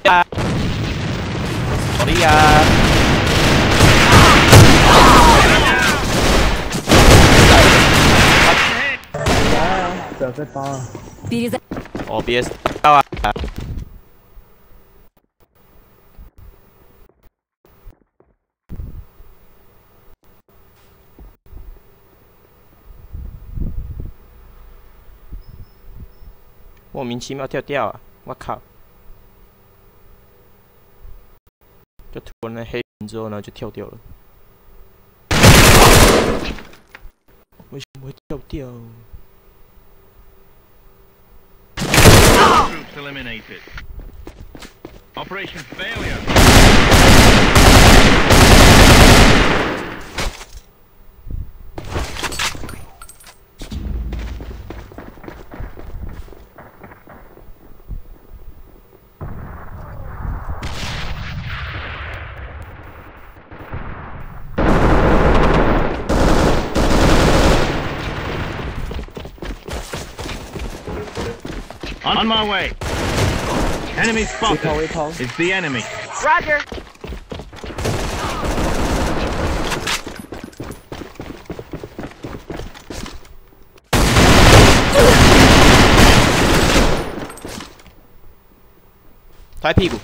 啊！好厉害！ 这在打。 哦，别到啊！莫名其妙跳掉啊！我靠！就突然那黑人之后呢，就跳掉了。为什么会跳掉？ Troops eliminated. Operation failure. On my way. Enemy spotted. It's the enemy. Roger. 抬屁股，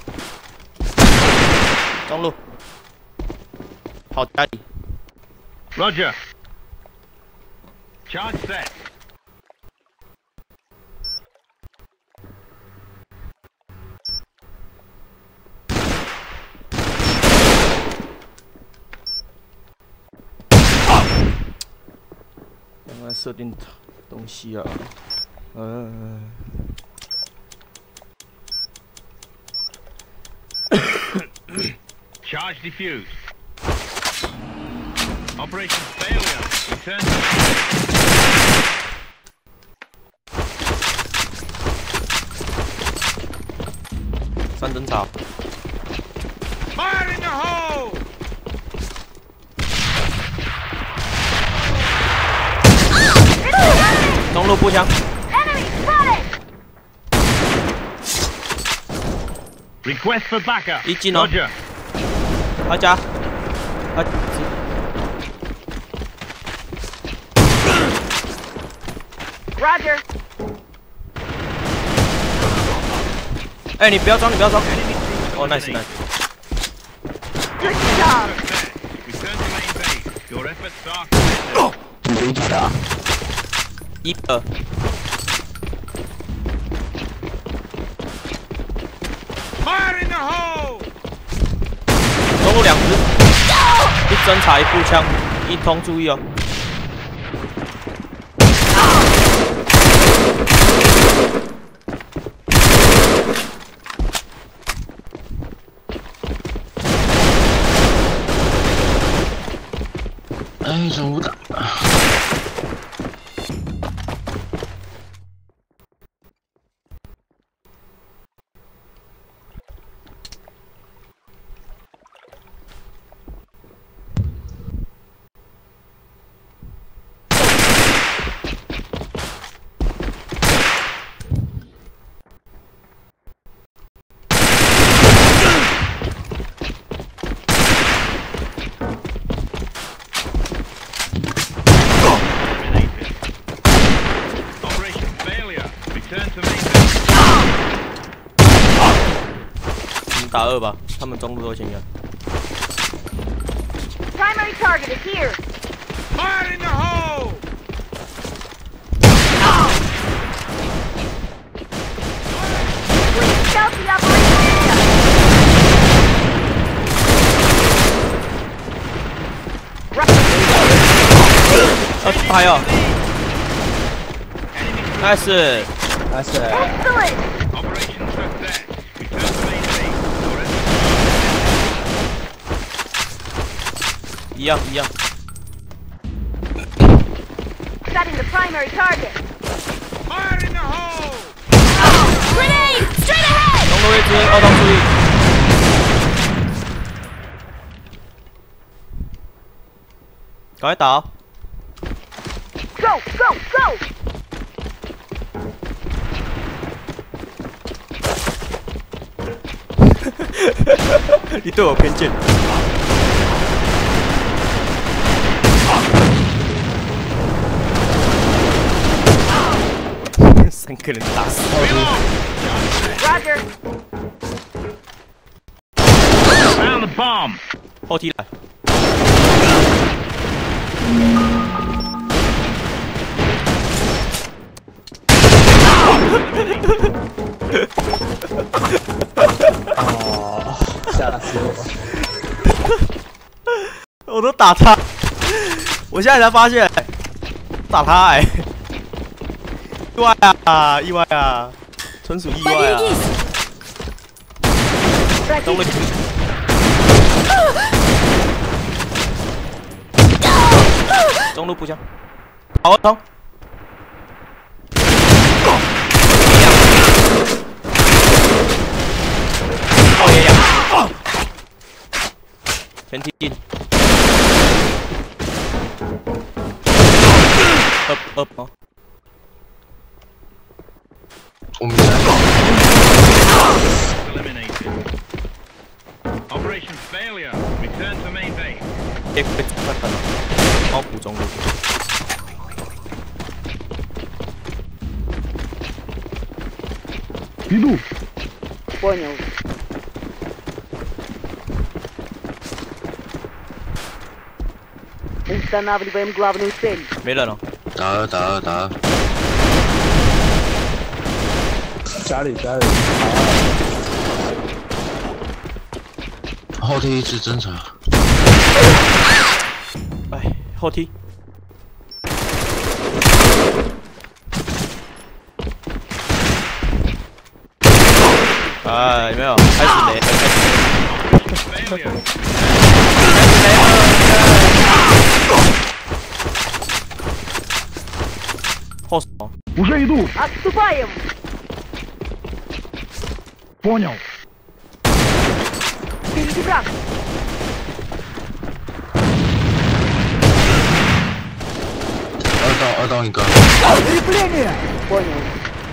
中路，好家里。 Roger. Charge set. 刚刚设定东西啊， Charge defused. Operation failure. Return to 三针草。 Fire in the hole! 中路步枪。 Request for backup. 一进哦。 Roger. 阿加， Roger. 哎，你不要装，你不要装。哦 ，nice nice。 Good job. Return to main base. Your efforts are commended. 一二。 Fire in the hole! 中路两只，一针查一步枪，一通注意哦。 哎，真无打。 打二吧，他们中路都先要。 Primary target is here. Fire in the hole! Stealthy operation. 还有 ，nice， nice。 Excellent. Operation success. Return to main base. Your efforts 一样一样。 Setting the primary target. Fire in the hole! Grenade! Straight ahead. 中路位置，二档注意。赶快打哦！ Go, go, go. 你对我偏见。3个人打死。 Roger. Found the bomb. 后踢来。 哦，吓死我！ 我都打他，我现在才发现，打他哎、意外啊，意外啊，纯属意外啊。中路，中路步枪，好冲！靠野呀！全踢进。up 吗？ 我们三个。 Eliminated. Operation failure. Return to main base. 被看到了，猫捕中路。 Иду. Понял. Устанавливаем главную цель. 没人了。 打了打了打了， 家里后踢一次侦查， 哎，后踢。哎，有没有？开始雷，开始雷。 Failure. 后手。 Уже иду. Отступаем! Понял. Впереди враг! 二刀一个， Понял.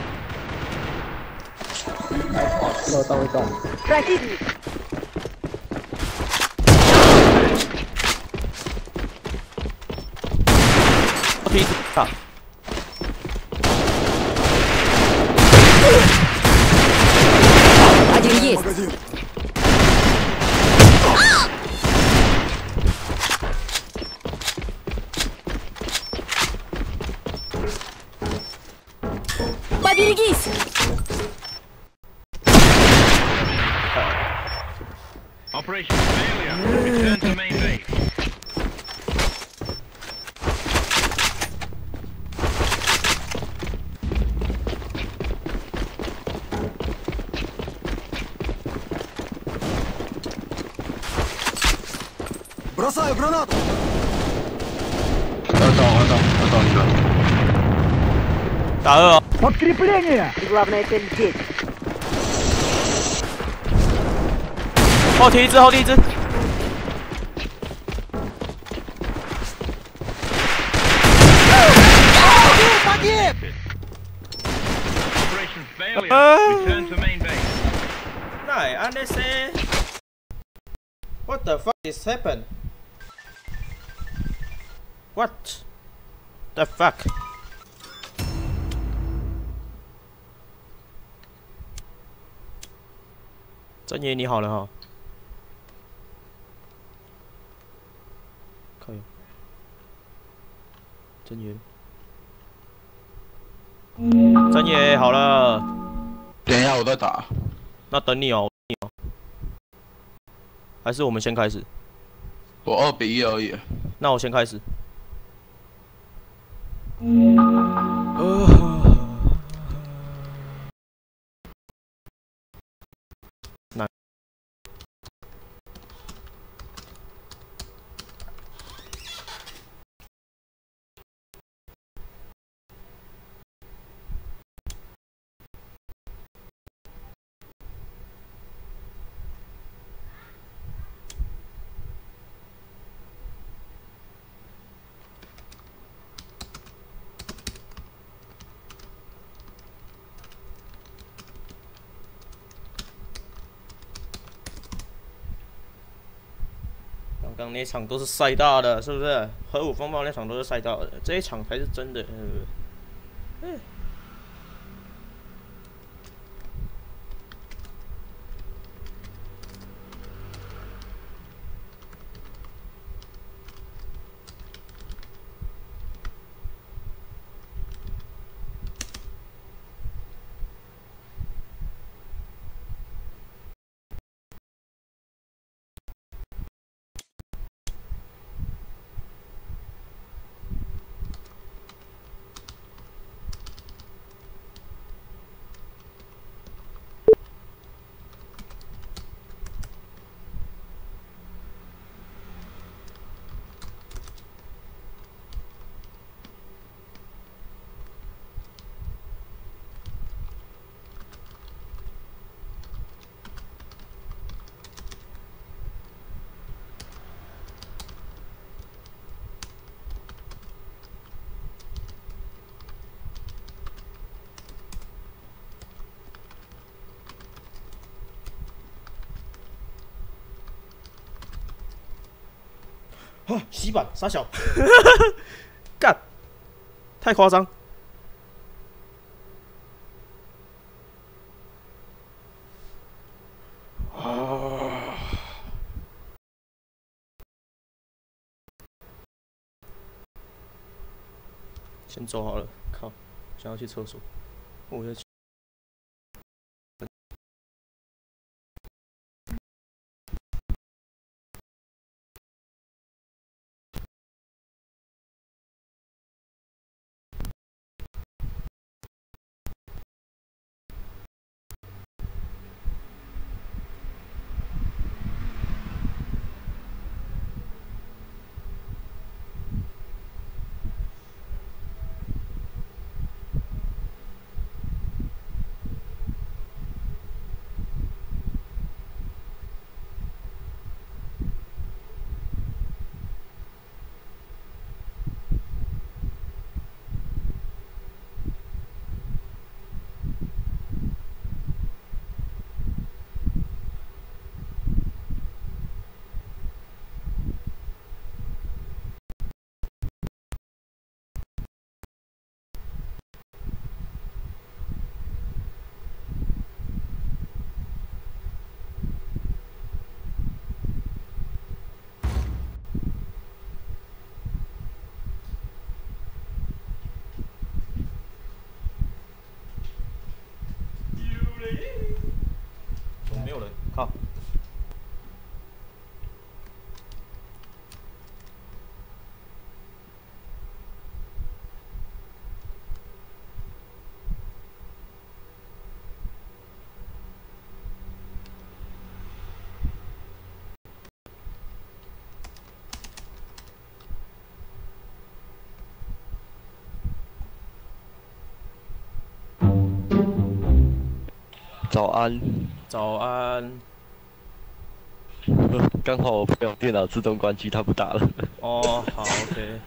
又到一动， Противник! 后踢打。 Один есть! Поберегись! Operation failure. Return to main base. Бросаю гранату! 二刀一个， 打二哦。 Подкрепление. Главная цель здесь. 后踢一只，后踢一只。 Operation failure. Return to main base. 那安尼说 ，What the fuck is happen? What the fuck? 真爷你好了哈。可以。真爷。真爷好了。 等一下我再打， 那等你哦，还是我们先开始？ 我2比1而已。 那我先开始。 刚那场都是赛大的，是不是？核武风暴那场都是赛大的，这一场才是真的。啊！洗板傻小，干，太夸张。啊！先走好了，靠，想要去厕所，我要去。没有人，靠！ 早安。 早安。 刚好我朋友电脑自动关机，他不打了。 哦，好 ，OK。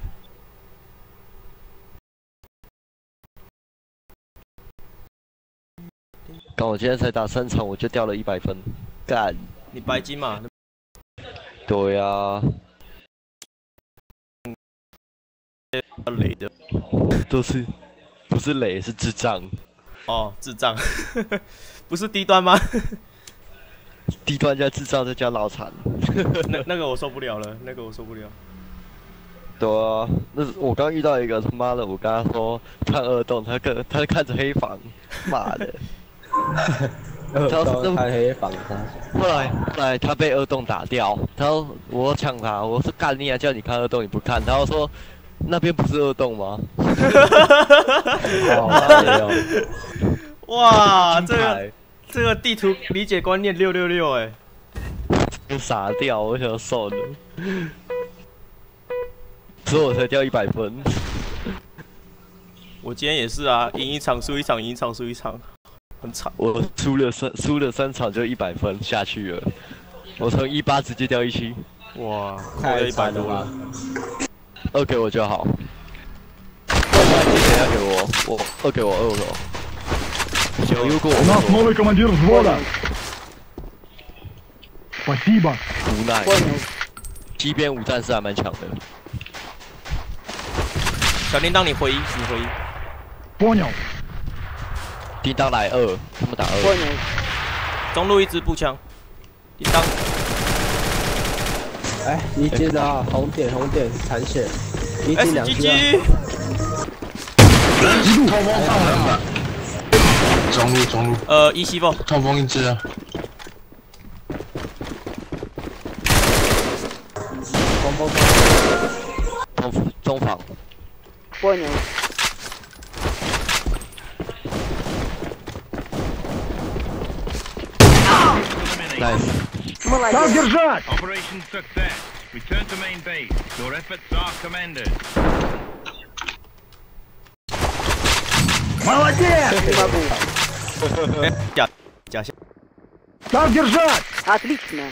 刚我今天才打3场，我就掉了100分，干！ 你白金嘛？ 对呀、啊。 雷的。 都是，不是雷是智障。 哦，智障，不是低端吗？ 低端加智障再加脑残。 那个我受不了了，那个我受不了。 对啊，那我刚遇到一个他妈的，我跟他说看2洞，他看着黑房，妈的。 2洞看黑房， 后来他被2洞打掉，他说我抢他，我说干你啊，叫你看2洞你不看，他说那边不是2洞吗？ 哇，这个地图理解观念666哎， 就傻掉，我想算了，所以我才掉100分。 我今天也是啊，赢一场输一场，赢一场输一场，很惨。 我输了3场就100分下去了，我从18直接掉17。 哇，快要100多了。 2给我就好。1给我2给我2给我。 У нас новый командир взвода. Спасибо. 无奈。 西边五战士还蛮强的。 小叮当，你回一，你回一。 Понял. 叮当来2，他们打2。 Понял. 中路一支步枪，叮当。 哎，一击的啊，红点残血，一击2击啊。 痛风上来了。中路。 一西凤。 痛风一只啊。 中防。 Понял. Nice. Молодец. Так держать! Operation success. Return to main base. Your efforts are commended. Молодец! Не могу. 假下。 Так держать! Отлично.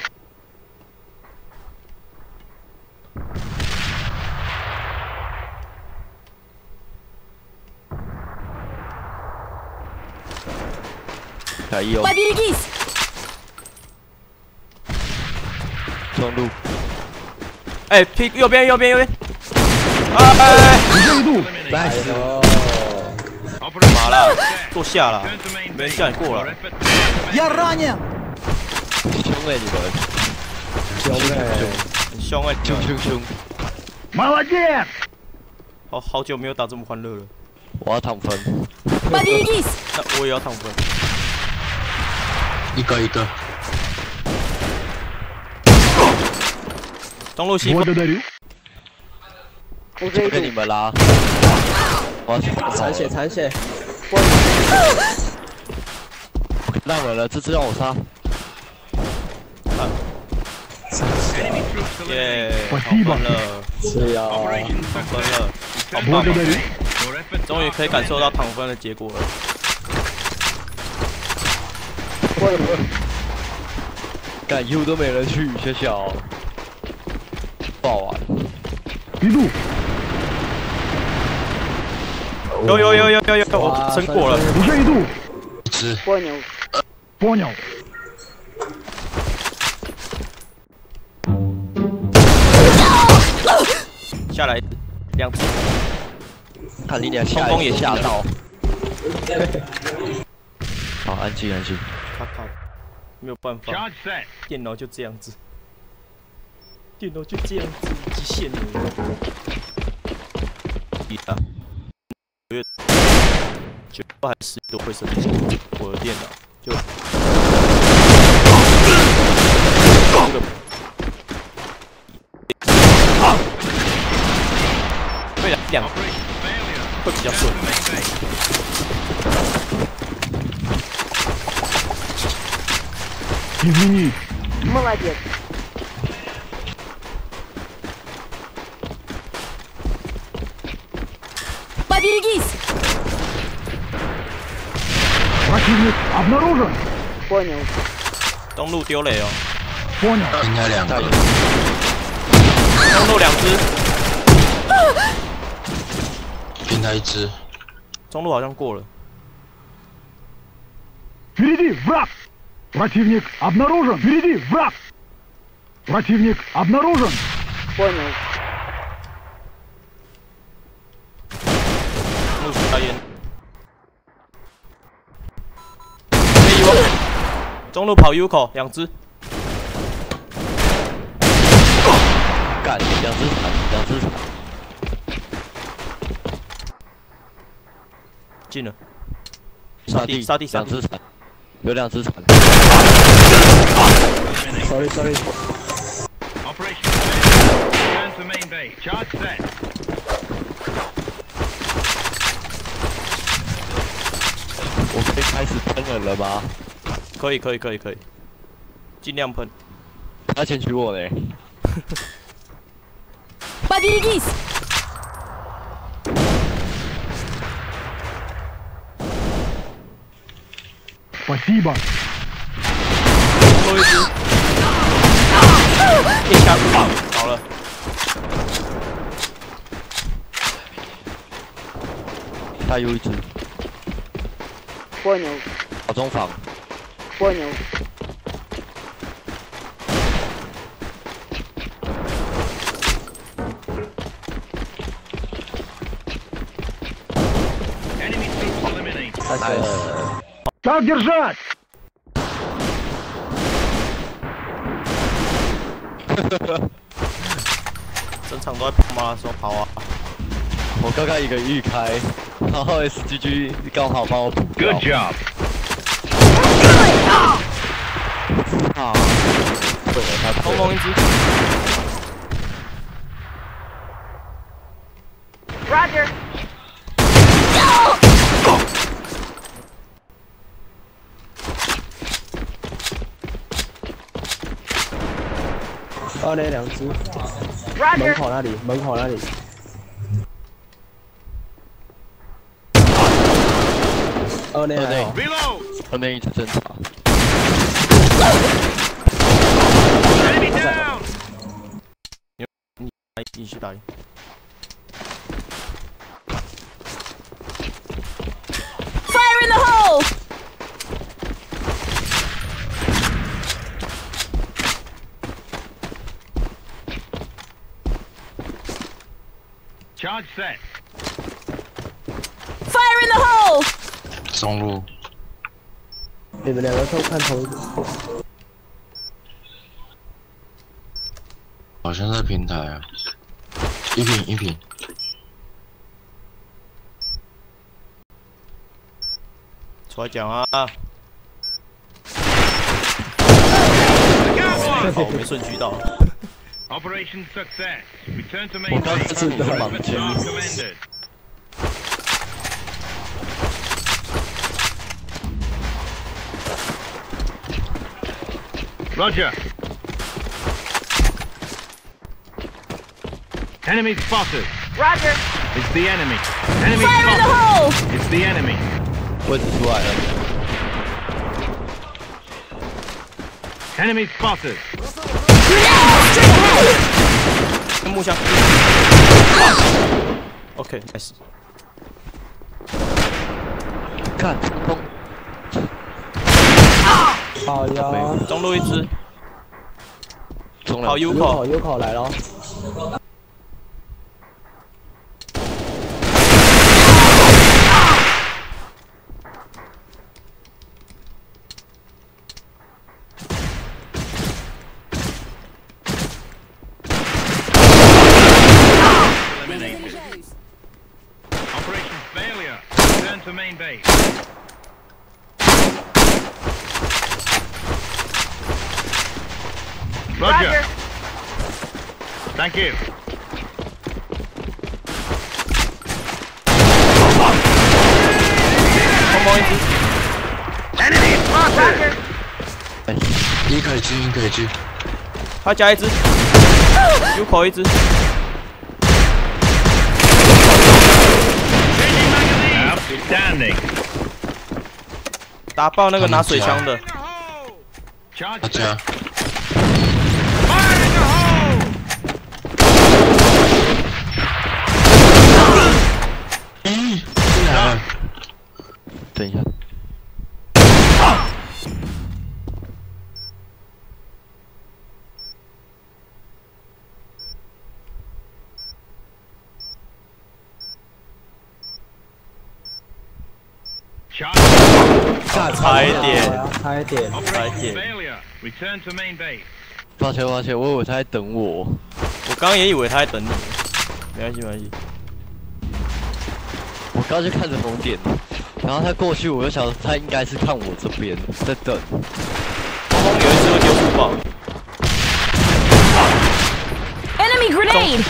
打1哦。 Поберегись. 中路。 哎，屁右边。哎， Уже иду! Nice。 Operation 麻了， success. 坐下了， Return to main 没人 base. 叫你过 Your 了。 efforts are Я commended. ранен! 凶哎你们， 很凶哎， 凶！ Молодец! 好久没有打这么欢乐了。 我要躺分。 Поберегись. 那我也要躺分。 一个。 中路西凤。 Благодарю. Уже 跟你 иду. 们啦。我要去残血。 我看到人了，这次让我杀。 Enemy troops 耶， eliminated. 躺 Спасибо. 分了， 是呀。 Operation 躺分 success. 了， Return to main Благодарю. base. Your efforts 终于 are 可以感受到 commended. 躺分的结果了。 干 U 都没人去，小，不好玩。 Иду. 有，我撑过了。 Уже иду. 一只。 Понял. Понял. 下来2只， 看你俩下冲锋也吓到。好，安静。 卡，没有办法， Charge set. 电脑就这样子，极限了。啊，9还是10都会生气，我的电脑就。对了，2 Operation failure. 会比较 Return 顺 to。main base. Извини. Молодец. Поберегись. Противник обнаружен. Понял. 中路丢雷哦， Понял. 人家2个。 中路2只， 平台1只。 中路好像过了。 Впереди враг. Противник обнаружен. Впереди враг. Противник обнаружен. Понял. 中路大烟。可以哦。中路跑 U 口2只， 干2只残。 进了。 沙地沙地 2只残，有2只残。 Sorry. Operation failure. Return to main base. Charge set. 我可以开始喷人了吗？ 可以，尽量喷。 他前取我呢。 Поберегись. Спасибо. 最后一只，一枪好了。 他有1只， Понял. 跑中防。 Понял. Так держать! 整场都在跑马拉松跑啊！ 我刚刚一个预开，然后 SGG 刚好帮我补掉。 Good job. 啊！对了，他空空一只。 Roger. 二内2只，门 Roger. 口那里，门口那里。二内还好， Reload. 后面一直侦查。 Enemy down. 继续打赢。 Fire in the hole. Charge set. Fire in the hole. 中路你们2个都看同一个。 好像在平台啊，一瓶。 出来讲啊！ I got one. 好，我没顺序到。 Operation success. Return to 我 main 刚 base. 是你的盲 Movement 签。 start commended. Roger. Enemy spotted. Roger. It's the enemy. Enemy Fire in the spotted. hole. It's the enemy. 位置出来了， Enemy spotted. Straight ahead. 木箱。OK，nice。 看空， 好呀， 中路一只，好中了。 U 有口口有口来了。 Eliminated. Operation failure. Return to main base. Roger. Thank you. 空空一只， Enemy spotted. 一可以进， 他加一只，U 口一只， Outstanding. 打爆那个拿水枪的。 In the hole. Charge 大 set. 家 Fire in the hole. 咦，进来了， 等一下， Charge. 差一点， 差一点。 Operation failure. Return to main base. 抱歉，我以为他在等我。 我刚刚也以为他在等你，没关系。 我刚就看着红点，然后他过去，我就想他应该是看我这边在等。 空空有一只会丢书包， Enemy grenade.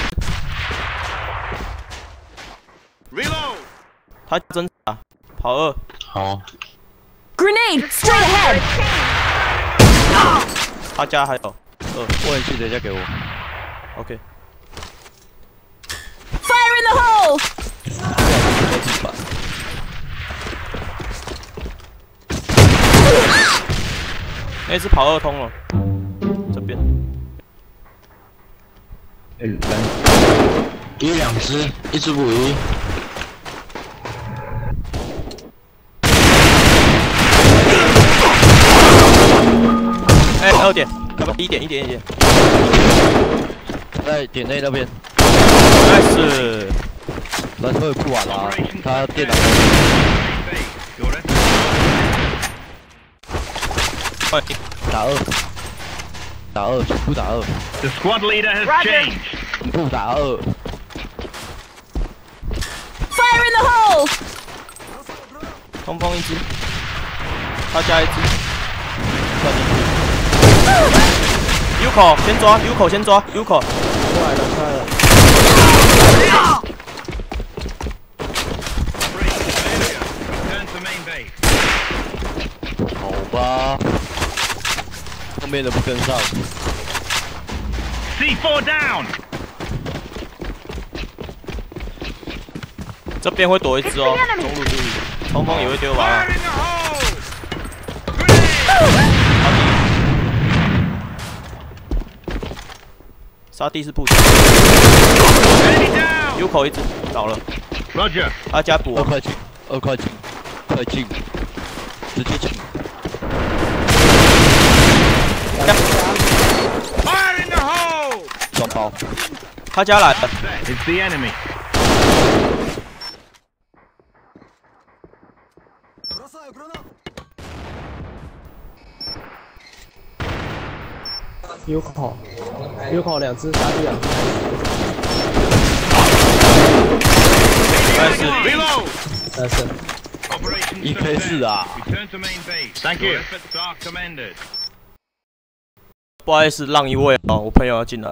Reload. 他侦查，跑2， 好， Grenade. Straight ahead. 他家还有我也去，等一下给我。 ，OK。 Fire in the hole. 在地板。 那只跑2通了，这边。 一两只，一只捕鱼， 哎，2点，要不1点。 在点内那边， nice。 蓝会不玩啦，他电脑。 Main base. Your effort. 快， 打二，打二，全部打二， The squad leader has changed. 全部打二。 Fire in the hole! 冲锋一只，他加一只，跳进去。U 口先抓 ，U 口先抓 ，U 口。 出来了，出来了。 Operation failure. Return to main base. 好吧，后面的不跟上。 C4 down. 这边会躲一只哦，中路注意，冲锋也会丢娃娃 Fire。in the hole. 沙地是布局 Enemy down. ，U 口一只倒了， Roger. 他加补二块进，二块进，快进，直接进。 Fire in the hole. 双包， 他加来了， It's the enemy. Бросаю гранату. U 口，U 口2只，打2只。 但是 Reload. 但是 Operation 一 K 4 success. 啊！ Return to main base. Thank you. Your efforts are commended. 不好意思，让一位哦，我朋友要进来。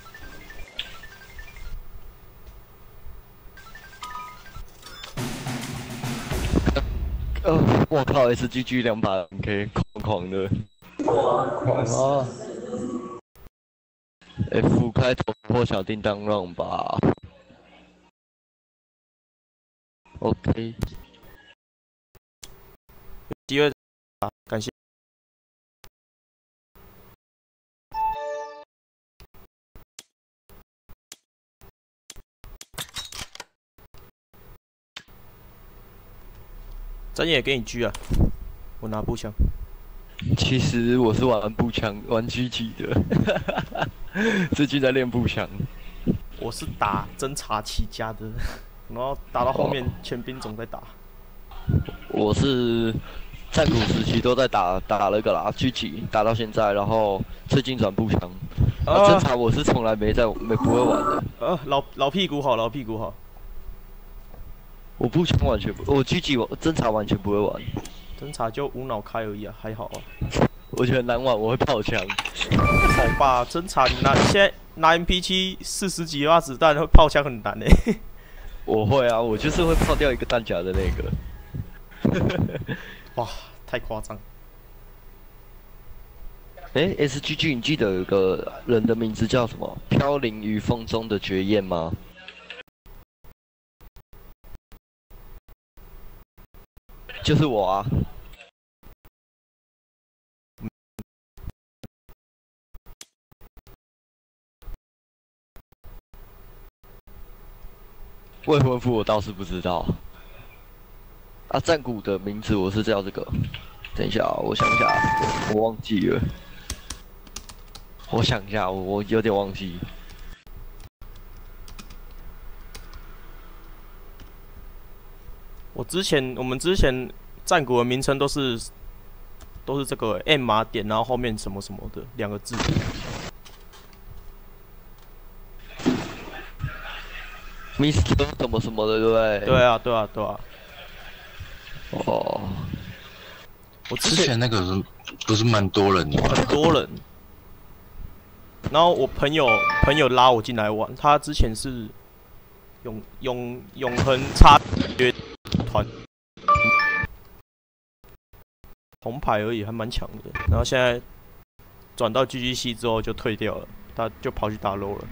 我靠，SGG 200K，狂的。 哦， F 开头破小叮当让吧。OK， 机会啊，感谢。真也给你狙啊！我拿步枪。 其实我是玩步枪，玩狙击的，最近在练步枪。 我是打侦察起家的，然后打到后面全兵种在打。 我是战鼓时期都在打那个啦，狙击打到现在，然后最近转步枪。侦察我是从来不会玩的。 老屁股好，老屁股好。 我步枪完全不，我狙击侦察完全不会玩。 侦察就无脑开而已啊，还好啊。 我觉得难玩，我会炮枪。 好吧，侦察你现在拿 MP7 40几发子弹，炮枪很难欸。 我会啊，我就是会炮掉一个弹夹的那个。 哇，太夸张。 SGG， 你记得有个人的名字叫什么？飘零于风中的绝艳吗？就是我啊。未婚夫我倒是不知道。啊，战鼓的名字我是叫这个。等一下啊，我想一下，我忘记了。我想一下，我有点忘记。 我们之前战鼓的名称都是这个 M 码点，然后后面什么什么的2个字。 Mr. 什么什么的，对不对？ 对啊，对啊，对啊。 哦。 我之前那个人不是蛮多人的吗？ 很多人。然后我朋友拉我进来玩，他之前是永恒差约团红牌而已，还蛮强的。然后现在转到 GGC 之后就退掉了，他就跑去打 LOL 了。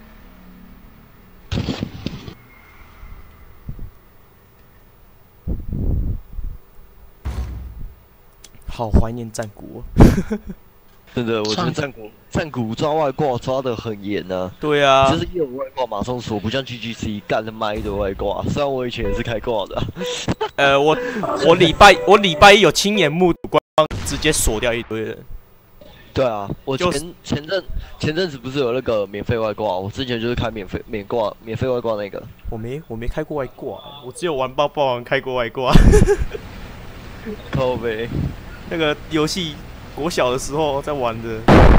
好怀念战鼓哦！ 真的，我觉得战鼓抓外挂抓得很严啊。 对啊， 就是一有外挂马上锁，不像 GGC 干他妈一堆外挂。虽然我以前也是开挂的、啊。 我礼拜一有亲眼目睹官方直接锁掉一堆人。 对啊，我前阵子不是有那个免费外挂，我之前就是开免费外挂那个。 我没开过外挂，我只有玩爆爆王开过外挂。 靠背， 那个游戏国小的时候在玩的。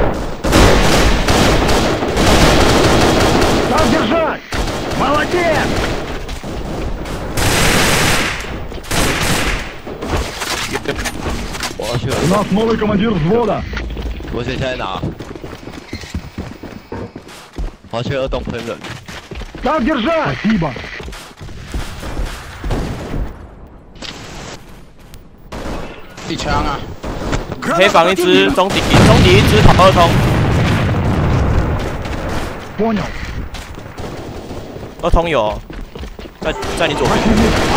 Так держать! Молодец! 我要去 У нас новый командир взвода. 我现在哪？我要去二栋喷人。 Так держать! Спасибо. 一枪啊！ 黑房一只，中底一只，跑二通， Понял. 二通有，在你左边。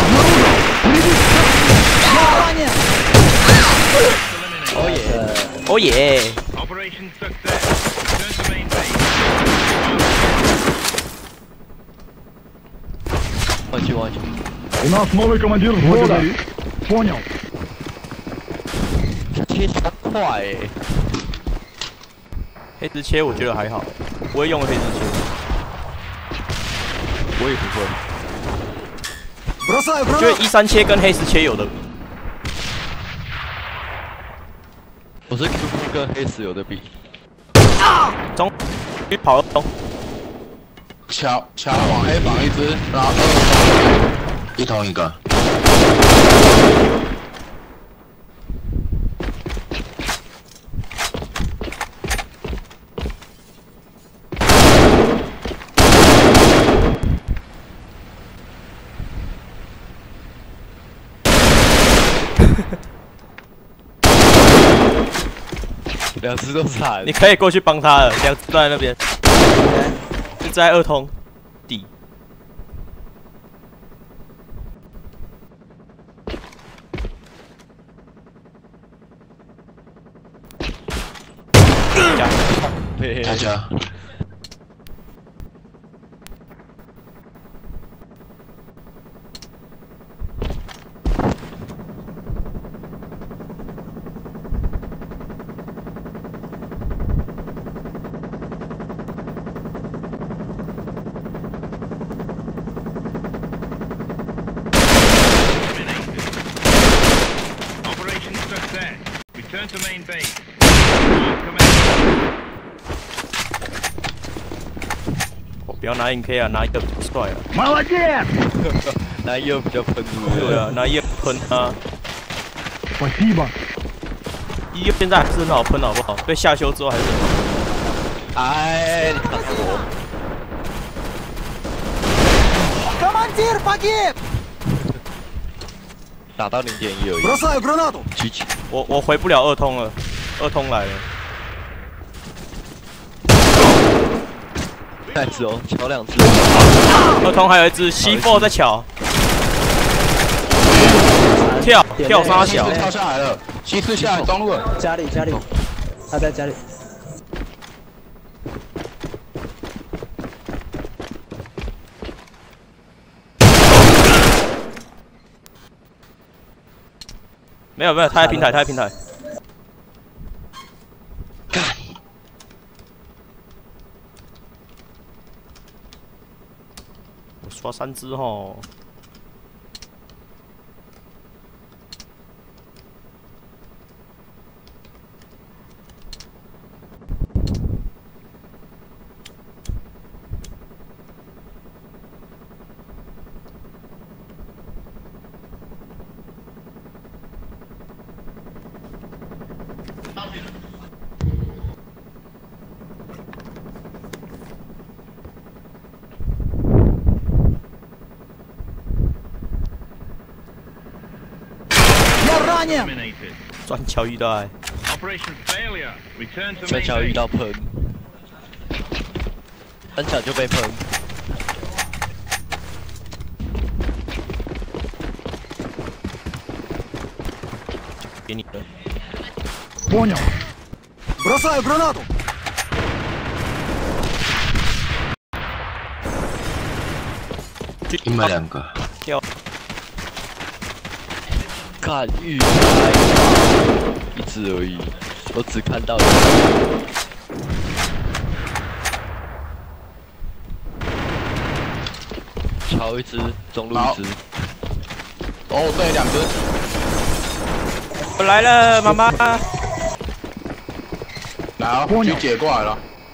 哦耶！ 哦耶！ Operation success. Return to main base. 忘记。 У нас новый командир взвода. Понял. 切超快哎！ 黑子切我觉得还好，不会用黑子切。 我也不会。 Бросаю 我觉得 гранату! 13切跟黑子切有的。 我是 QQ 跟黑石有的比。 中跑二通， 敲往黑房一只，然后二一同一个。 两只都惨。 你可以过去帮他了，两只都在那边，就在二通底。 大家。 Operation success. Return to main base. 我不要拿 NK 啊，拿一个不帅啊。 Молодец! 拿一比较喷出。 对啊，拿一喷啊。 Спасибо. 一现在还是很好喷，好不好？被下修之后还是很好。 哎，你打我！ Командир погиб! 打到0.1而已。 Бросаю гранату! 狙我回不了二通了，二通来了。 2只哦，敲2只。 二通还有一只C4在桥，跳沙小， 跳下来了，西四下来中路了。 家里，他在家里。 没有，他在平台， 干！ 我刷3只吼。 Eliminated. 转桥遇到哎， Operation failure. Return to 转 main 角遇 base. 到喷，转角就被喷。 给你的。 Понял. Бросаю гранату! 你们2个。 跳。 看玉一只而已，我只看到一只，桥一只，中路一只。 哦，对，2只。 我来了，妈妈。 来啊，狙姐过来了。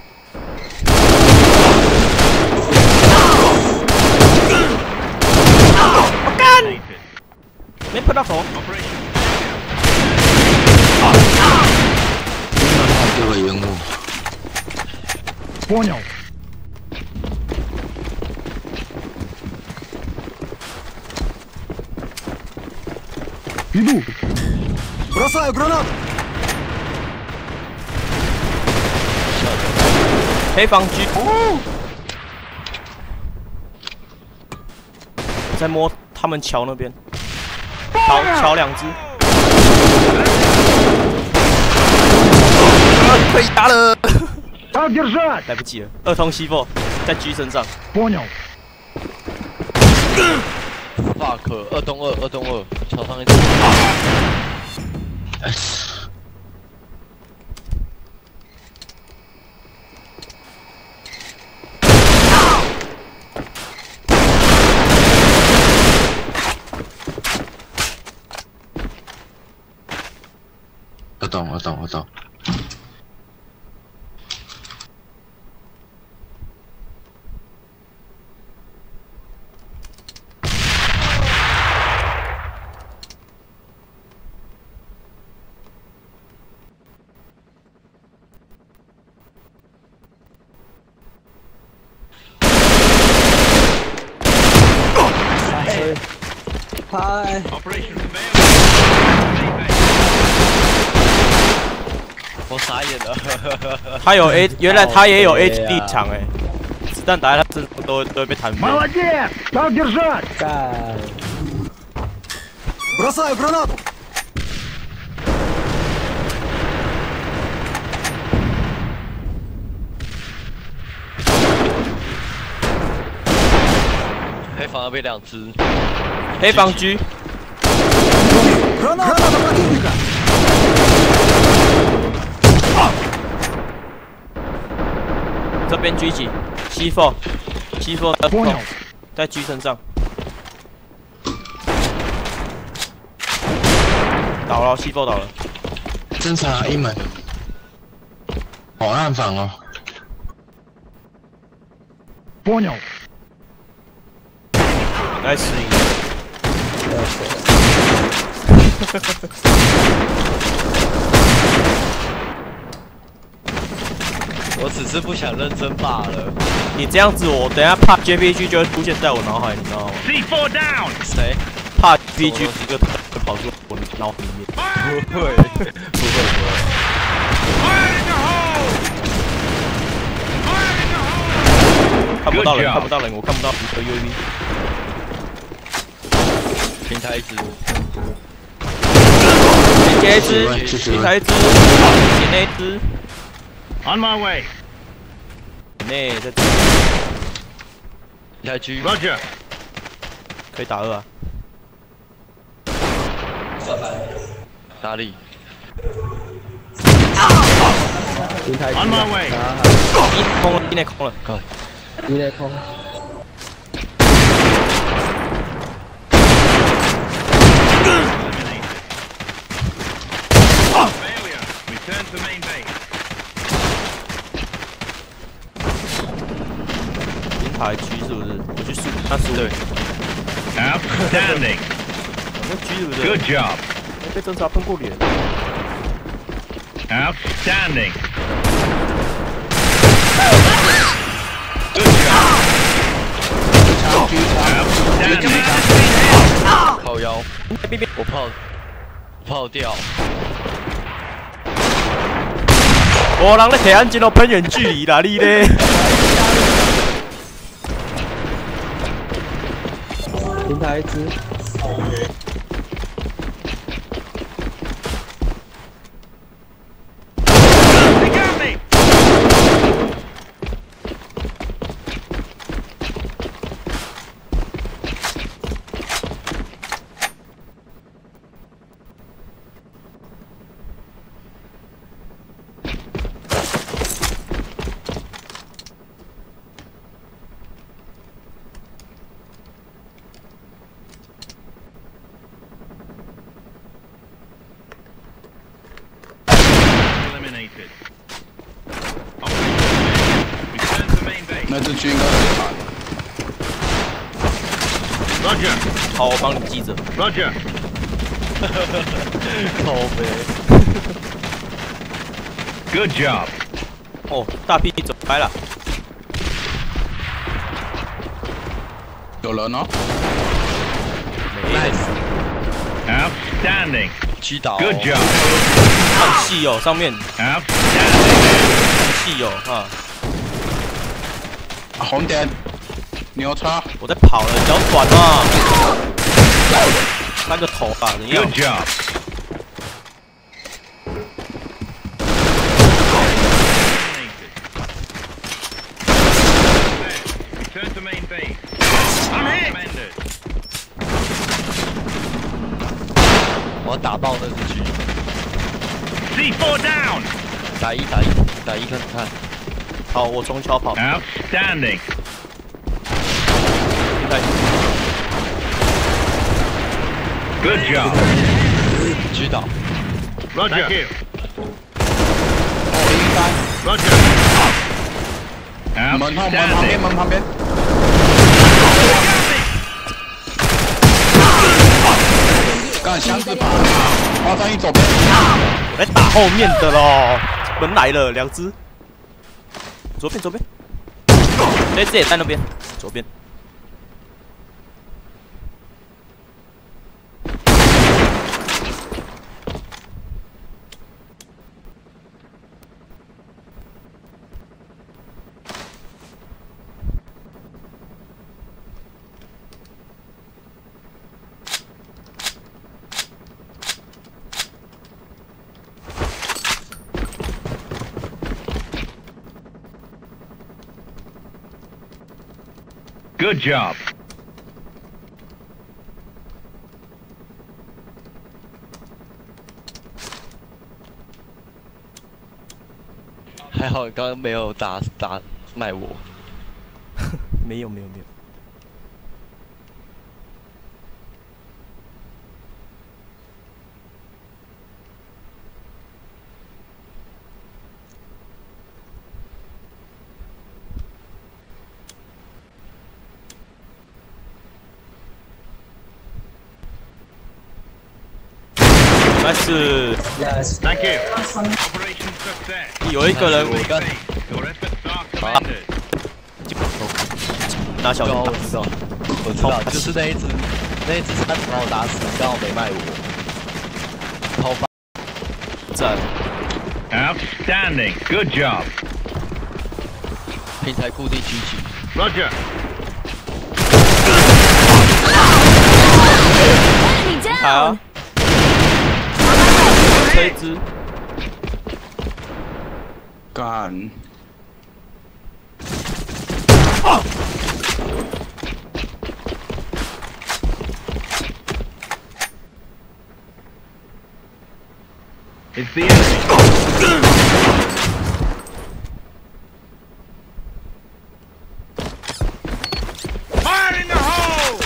我干！没碰到头。 这个烟雾。 Понял. Иду. Бросаю гранату! 黑房狙。在摸他们桥那边，桥两只。可以打了。 Так держать. 来不及了，二通西4在 G 身上。 Понял. fuck， 2东2，2东2，桥上一只。 我懂。 嗨， Operation failure. 我傻眼了。 他有 A， 原来他也有 HD 场哎，子弹打在他身上都会被弹飞。 Молодец. Так держать. 干， Бросаю гранату! 黑房要被2只。 黑房狙， Граната противника! 这边狙击，C4 在 Понял. 在 G 身上，倒了，C4倒了。 侦查一门。好暗访哦。 Понял. 来吃一个。 我只是不想认真罢了。 你这样子，我等一下怕 JPG 就会出现在我脑海，你知道吗？ C4 down. 谁？ 怕 JPG 一个会跑出我脑里面。 不会。 Fire in the hole. Fire in the hole. 看不到 Good 人， job. 看不到人，我看不到一个 UAV。 平台一只。 接一只，平台一只，前那一只， On my way. 内在这里平台狙。 Roger. 可以打2啊。 哪里？ 平台 On my way. 空了，内空了。 一内空， Failure. Return to main base. 平台狙是不是？我去输，他输。 对。 Outstanding. 那狙是不是？ Good job. 被侦察喷过脸。 Outstanding. Good job. Outstanding. 靠腰。我炮掉。 我人咧提安全都喷远距离啦，你咧？ 平台一只， They got me. 我 eliminated. Operation failure. Return to main base. 那只狙应该是卡的。 Roger. 好，我帮你记着。 Roger. 靠背。 Good job. 哦，大屁走开了。 有人哦。 Nice. Outstanding. 击倒。 Good job. 看戏哦，上面 Outstanding. 看戏哦啊！ 红点，牛叉。 我在跑了，脚短啊！翻个头吧，怎样？ Good job. Return to main base. I'm hit. 我要打爆那只狙。 C4 down. 打一看看。 好，我从桥跑。 Outstanding. 来， Good job. 狙倒。 Roger. Thank you. 哦， Roger. 门旁边， Outstanding. 门旁边。干箱子跑，花山一左边。 来打后面的咯，门来了，两只。左边。这只也在那边，左边。 Good job. 还好你刚刚没有打卖我。 没有。Nice. Thank you. Operation success. 有一个人 Your efforts are commended. 拿小我心知道，就是那一只差点把我打死，刚好没卖我。抛发赞， Outstanding. Good job. 平台固定狙击。 Roger. Enemy 还啊 down. 这一只干。 It's the enemy. Fire in the hole!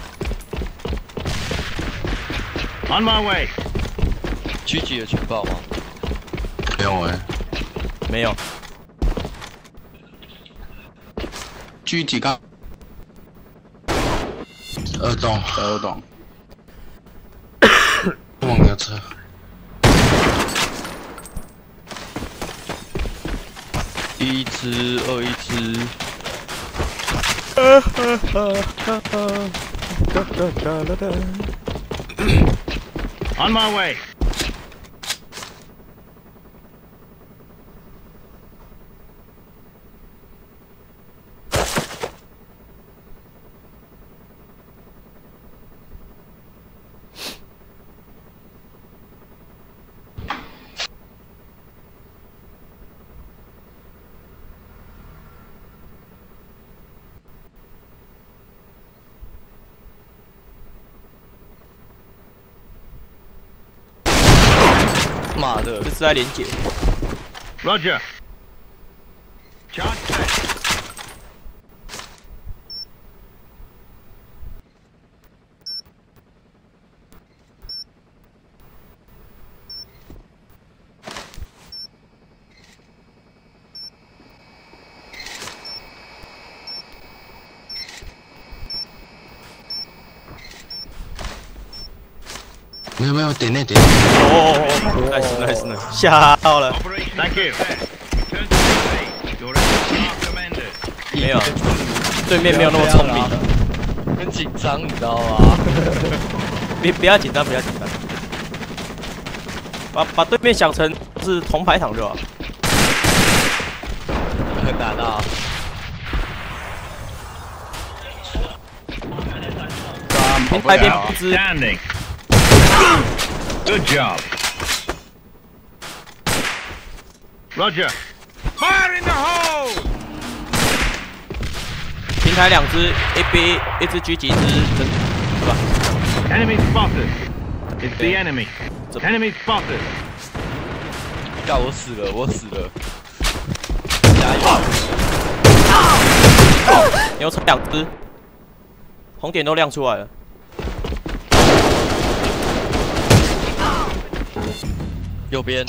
On my way. 狙击有情报吗？ 没有哎， 没有， 狙击刚。二栋。往牛车。 一只，一只。 On my way. 妈的， 这是在连接。 Roger. Charge set. 没有，点内。 哦，nice，吓到了。 Thank you. Return to main base. Your engines are commended. 没有，对面没有那么聪明， 很紧张，你知道吗？ 不要紧张，把对面想成是铜牌场就好。 很难啊。 平台边不知。 Outstanding. Good job. Roger. Fire in the hole. 平台2只，A、一只狙击，一只是吧？ Enemy spotted. It's the enemy. Enemy spotted. 干，我死了！加油！ 牛车2只，红点都亮出来了。 右边。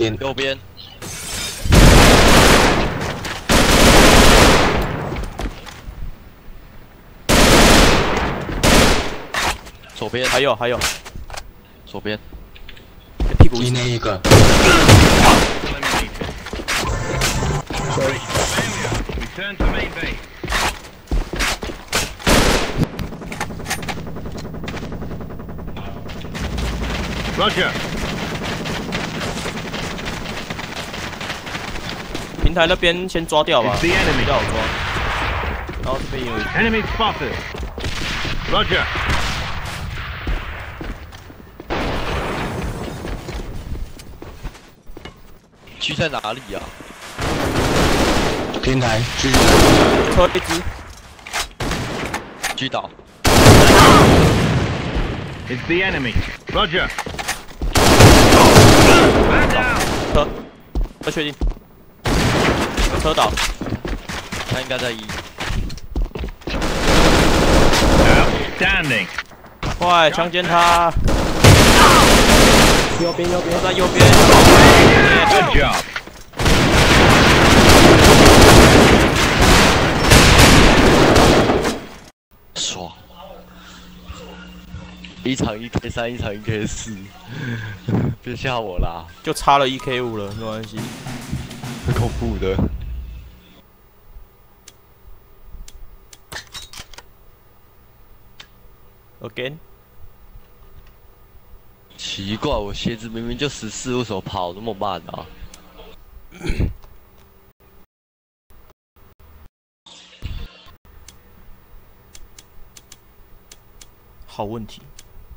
左边还有， 左边。 屁股一内一个。 Return to main base. Roger. 平台那边先抓掉吧， It's 比 the enemy. 较好抓。然后这边有一 Enemy spotted. Roger. 狙在哪里啊？ 平台，狙击车一只， 狙倒。 It's the enemy. Roger. Man down. 车确定，车倒， 他应该在1。 Outstanding. 快强奸他！ 右边， 在右边。 Good job. 爽！一场1K3，一场1K4，别吓我啦！ 就差了1K5了，没关系。 很恐怖的。 Again。 奇怪，我鞋子明明就14，为什么跑那么慢啊？ 好问题。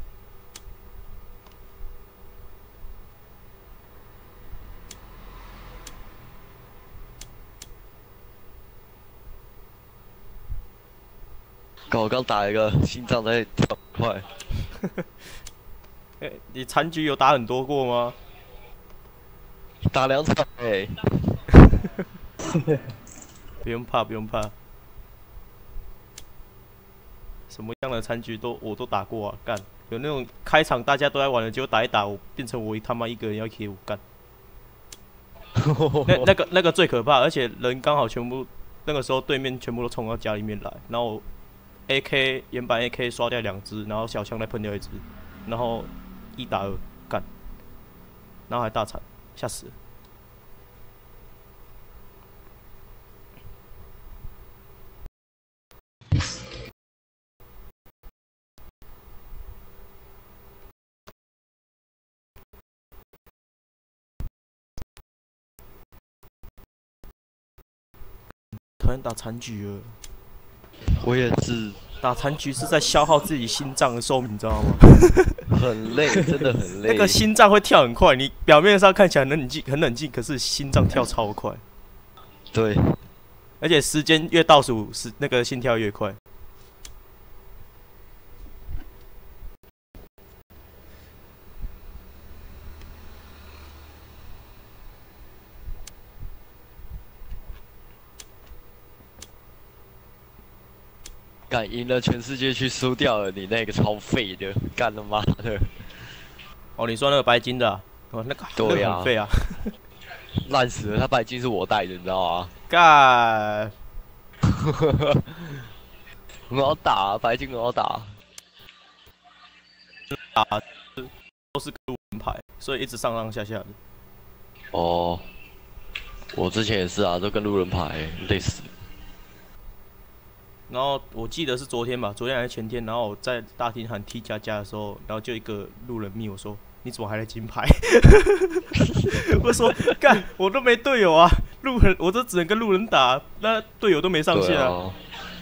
我刚打一个心脏在跳快。 你残局有打很多过吗？ 打2场哎。 不用怕，什么样的残局我都打过啊！干，有那种开场大家都在玩的，结果打一打，变成我他妈一个人要 K5干。那个最可怕，而且人刚好全部那个时候对面全部都冲到家里面来，然后我 AK 原版 AK 刷掉2只，然后小枪再喷掉1只，然后1打2干，然后还大惨，吓死了。讨厌打残局了。 我也是。 打残局是在消耗自己心脏的寿命，你知道吗？ 很累，真的很累。 那个心脏会跳很快，你表面上看起来很冷静，可是心脏跳超快。 对。 而且时间越倒数，那个心跳越快。 干赢了全世界去输掉了你那个超废的，干他妈的！ 哦，你说那个白金的、啊，哦，那个对啊， 很废啊， 烂死了！他白金是我带的，你知道吗？ 干， 很好打、啊，白金很好打。 打都是个所以一直上上下下的。 哦，我之前也是啊，都跟路人排，累死。 然后我记得是昨天吧，昨天还是前天，然后我在大厅喊 T 加加的时候，然后就一个路人密我说：“你怎么还在金牌？”我说：“干，我都没队友啊，路人我都只能跟路人打，那队友都没上线啊。”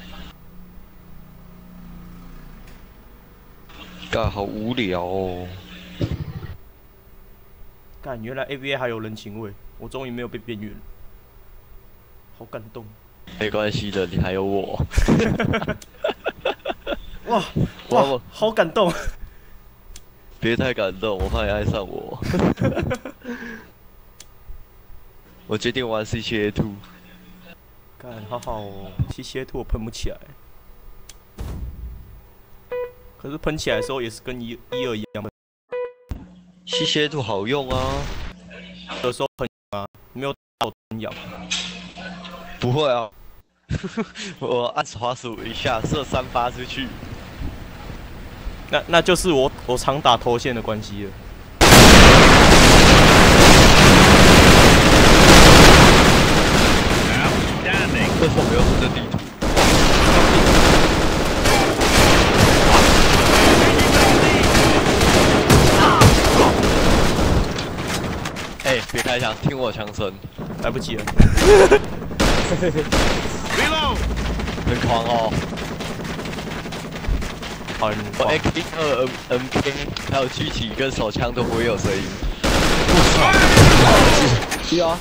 干，好无聊哦。 干，原来 AVA 还有人情味，我终于没有被边缘了，好感动。 没关系的，你还有我。 哇哇，好感动！ 别太感动，我怕你爱上我。我决定玩 CCA2。 干，好好哦，CCA2我喷不起来。可是喷起来的时候也是跟1.2一样的。 CCA2好用啊， 有时候很啊，没有打我很痒。 不会啊，我按滑鼠一下射3发出去。 那就是我常打头线的关系了。 为什么要是这地图？哎，别开枪，听我枪声。 来不及了。 很狂哦。 好， 我 AK2、MK 还有狙击跟手枪都不会有声音。 是啊。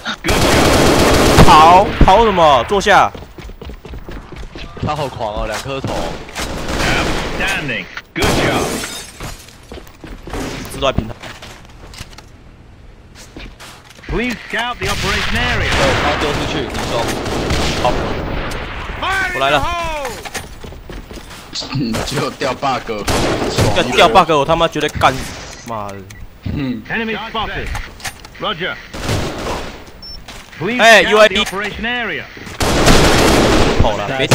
跑什么？坐下。 他好狂哦，2颗头。 Outstanding. Good job. 自带平台。 Please scout the operation area. 他丢出去，你说。好。 我来了。 结果掉 bug。 干掉 bug， 我他妈绝对干！妈的。 Enemy spotted. Roger. Please Hey, scout the UAV. operation area. 跑了，别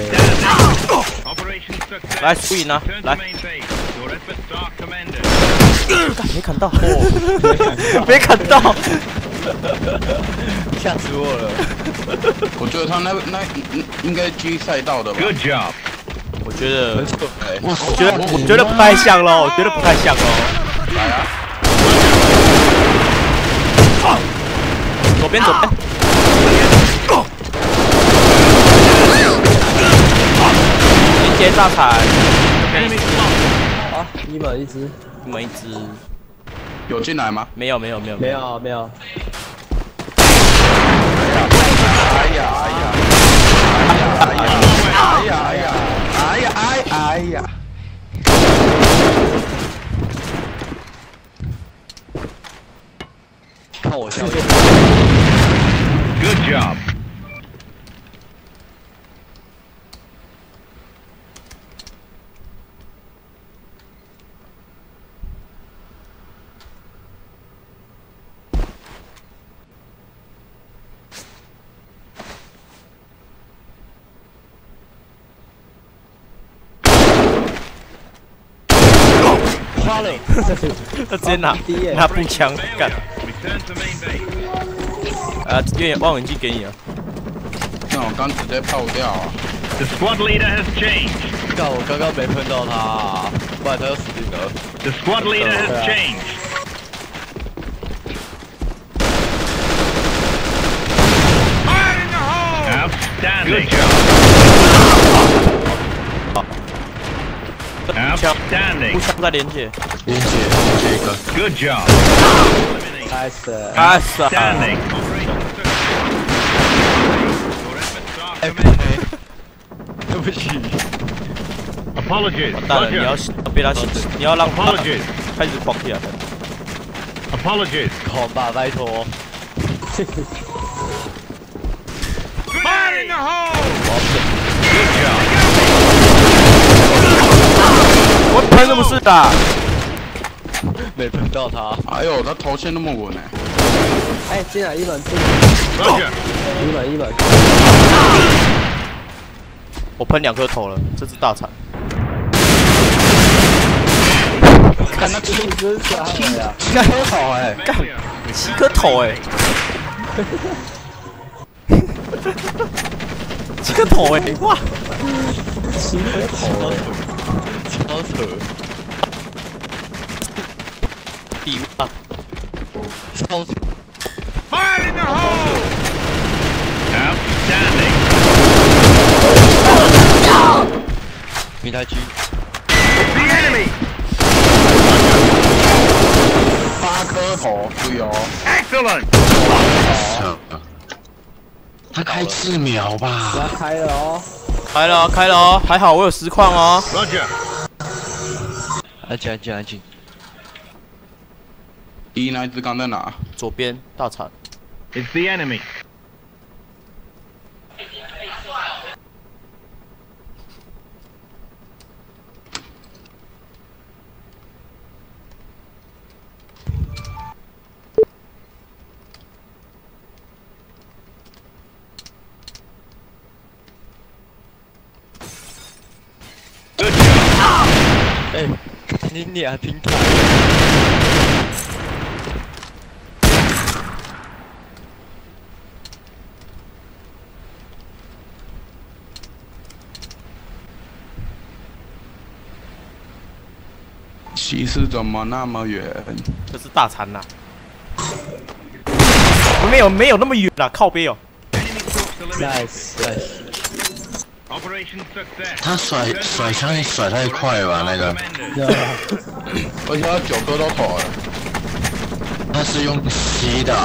来 swing 啊，来。干，没砍到，没砍到， 吓死我了！ 我觉得他那应该 G 赛道的吧。 Good job. 我觉得不太像咯，我觉得不太像咯。 来啊！ 左边。连接大铲。 好，一门一只。 一门一只。 有进来吗？ 没有。 没有。 哎呀！ 看我笑。 Good job. 花了， 他直接拿步枪干。望远镜给你啊。 那我刚直接爆掉啊 The squad leader has changed. 干我刚刚没碰到他，不然他就死定了。 The squad leader has changed. Fire in the hole. Outstanding. Outstanding. 步枪在连接。 连接一个。 Good job. Nice. Outstanding. 对不起。 Apologies. 完蛋了，你要被他，你要让他 Apologies. 开始狂起来。 Apologies. 狂吧，拜托。 Fire in the hole. Good job. 我喷是不是的？ 没碰到他。 哎呦，他头线那么稳哎，进来一门， Roger. 一门。 我喷2颗头了，这只大铲。 看那七真傻呀！ 颗头哎， Failure. 7颗头哎，7颗头哎，哇 7颗头哎， 超扯， 比啊， 超扯， Fire in the hole! Outstanding. 平台区， The enemy! 8颗头，对哦。 Excellent! 他开4秒吧？ 要开了哦！ 开了哦，还好我有实况哦。 Roger. 安静安静安静， 第一那一只刚在哪？ 左边大铲， It's the enemy. 哎，你俩平台， 其实怎么那么远？ 这是大铲呐。没有那么远啦，靠边哦。 Enemy troops eliminated. Nice， Operation success. 他甩枪甩太快了吧？那个， Commanders. 而且他9颗都投了。他是用吸的。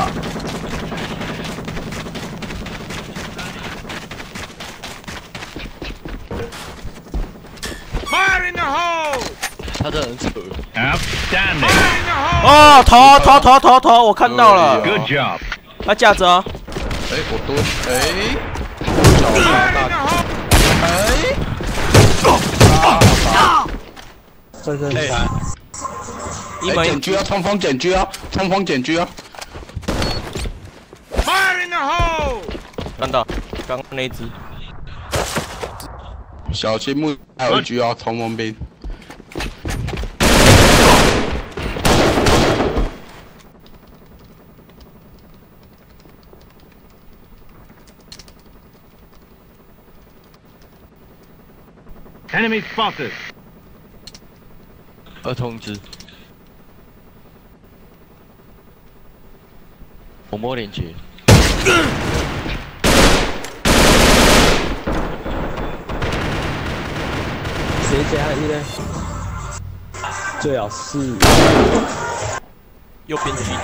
Fire in the hole! 他真的很扯， Outstanding. Fire in the hole! 哦，头，我看到了， Good job. 他架着哦。 哎，我多脚 Fire 大 in the hole! 这哎， 一门检狙啊，冲锋检狙啊，冲锋检狙啊！ Fire in the hole! 看到，刚刚那一只。 小心木还有一狙啊，冲锋兵。 Enemy spotted. 儿童之，我摸连接， 谁加一呢？最好是右边狙击。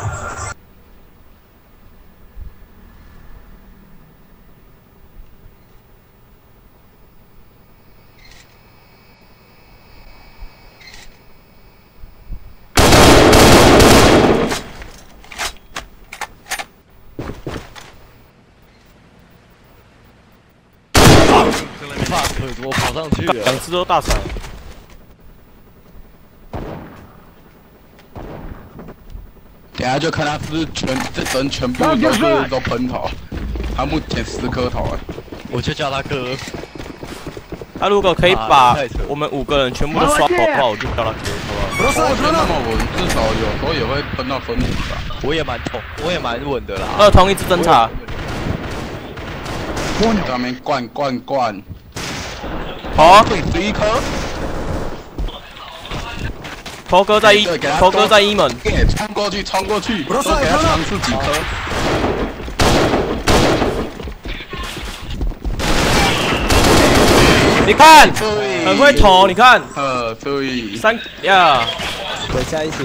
fuck，我跑上去了， 两只都大铲。 等下就看他是这人全部都喷头，他目前10颗头哎。 我就叫他哥， 他如果可以把太扯我们5个人全部都刷爆的话，我就叫他哥，好不好？ 那么我至少有时候也会喷到分子吧。 我也蛮稳的啦， 二同一只侦察， 上面灌， 好， 对，11颗。 头哥在一门， 冲过去，都给他尝试几颗。 你看，很会投，你看， 对。 3呀， 回家一起。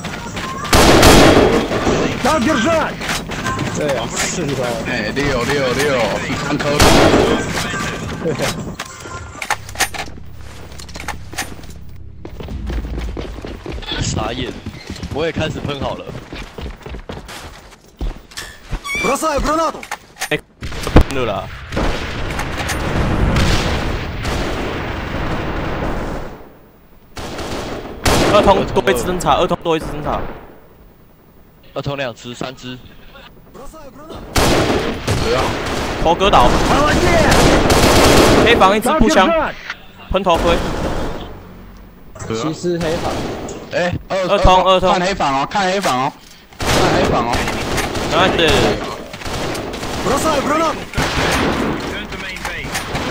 Так держать! 对啊，4颗。 哎，6，13颗。 傻眼，我也开始喷好了， Бросаю гранату! 喷了啦。二通多一只侦察， 儿童2只3只， Бросаю гранату! 头哥倒，黑房一只步枪，喷头盔， 骑士黑房。 哎， 二通， 看黑房哦，看黑房哦，看黑房哦。 啊对。 Бросаю гранату! Return to main base.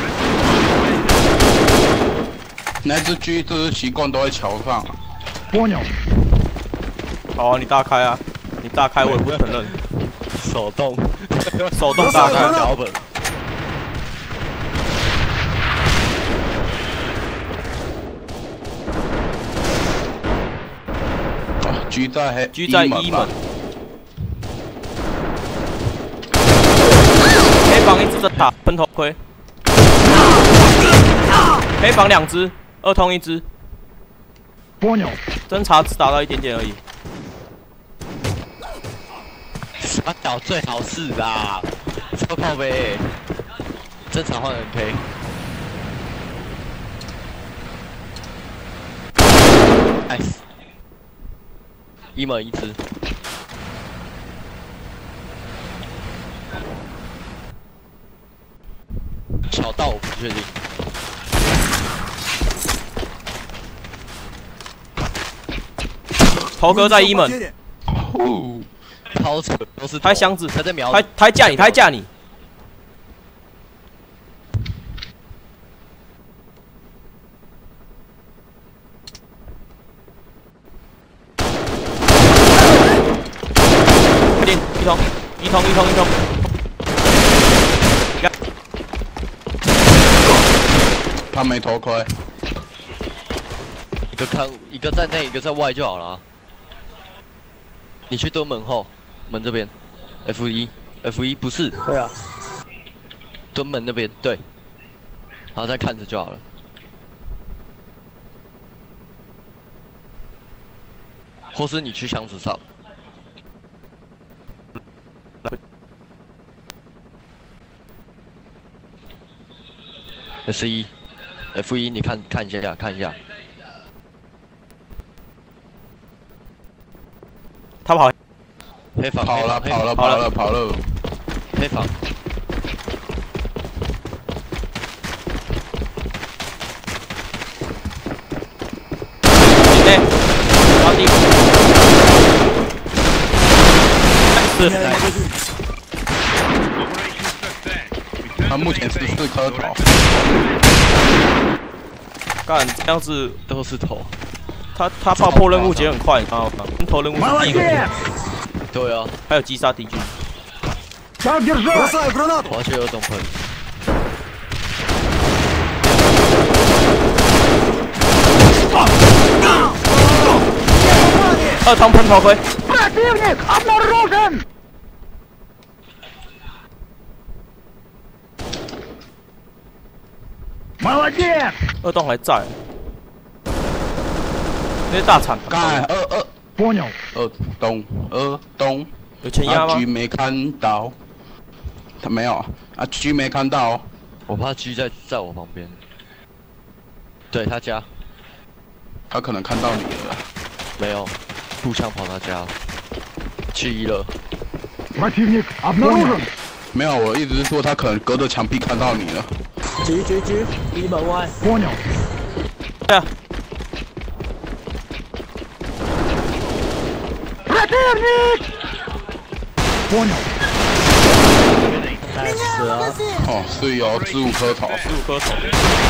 那只狙就是习惯都在桥上。 Понял. 好啊，你大开啊，你大开我也不承认。 手动大开。 脚本。 狙在黑， 狙在一门。黑房一直在打喷头盔。黑房2只，2通1只。 Понял. 侦查只打到一点点而已。 他倒最好是啦，超靠背。侦查换 NK。nice。一门1只。小道我不确定。 头哥在一门， 抛车都是抬箱子， 他在瞄， 抬架你，抬架你。快点，一通。 他没头盔。 一个在内，一个在外就好了、啊。你去蹲门后，门这边 ，F1 不是？ 对啊， 蹲门那边对，然后再看着就好了。或是你去箱子上。F1，你看一下，看一下。 他跑， 黑房跑了， 黑房， 内，高地，是， Operation success. 他 Return 目 to 前 main 是 base. 4颗头。 干这样子都是头。 他爆破任务结很快，你知道吗？投任务是第一个， 对啊， 还有击杀敌军。 Так держать! Бросаю гранату! 我要去2种喷。 2通喷头盔。 Противник обнаружен! молодец! 2洞还在。那些大厂。 干 Понял. 2东， 有前压吗？ 狙没看到，他没有啊，狙没看到。 我怕狙在我旁边。对他家。 他可能看到你了。 没有，步枪跑他家。去1了。 Противник обнаружен! 没有，我意思是说他可能隔着墙壁看到你了。 狙，一门外。 Понял. 对啊。 Противник! Понял. 死了。 哦，是有15颗头。 15颗头。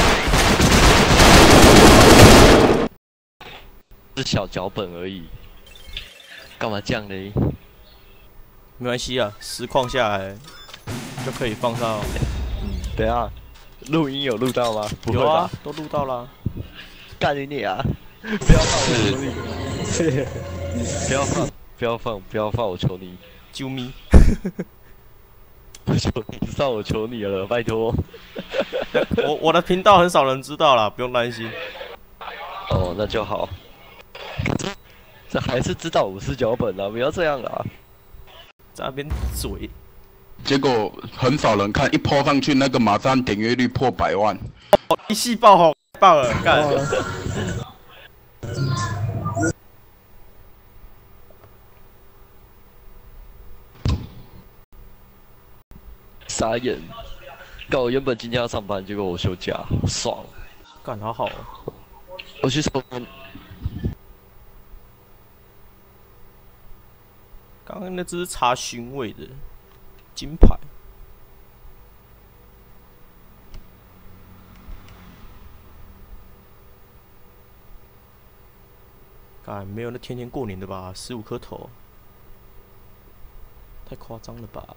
是小脚本而已。干嘛这样嘞？ 没关系啊，实况下来就可以放到。 等一下，录音有录到吗？不会有啊吧， 都录到啦。 干你啊！不要放我求你！不要放我求你！ 啾咪。 我求你上，我求你了，拜托。 我的频道很少人知道啦，不用担心。 哦，那就好。这还是知道我是脚本啊，不要这样啦。 在那边嘴。 结果很少人看，一抛上去那个马上点阅率破100万。 一气爆红，爆了，干。 傻眼。干，我原本今天要上班，结果我休假，爽。 干好好哦。 我去抽烟。 刚刚那只是查询位的金牌。干，没有那天天过年的吧？15颗头，太夸张了吧？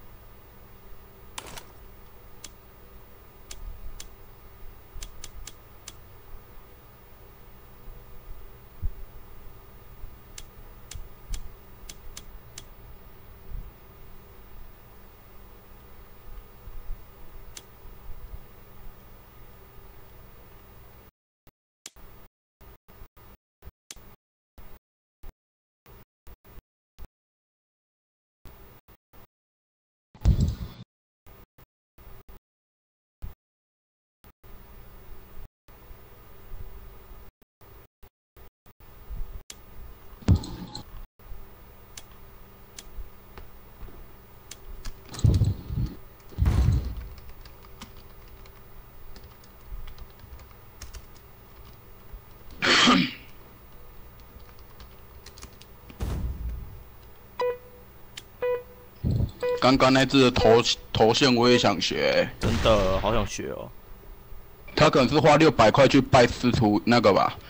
刚刚那只的头线我也想学， 真的好想学哦。 他可能是花600块去拜师徒那个吧，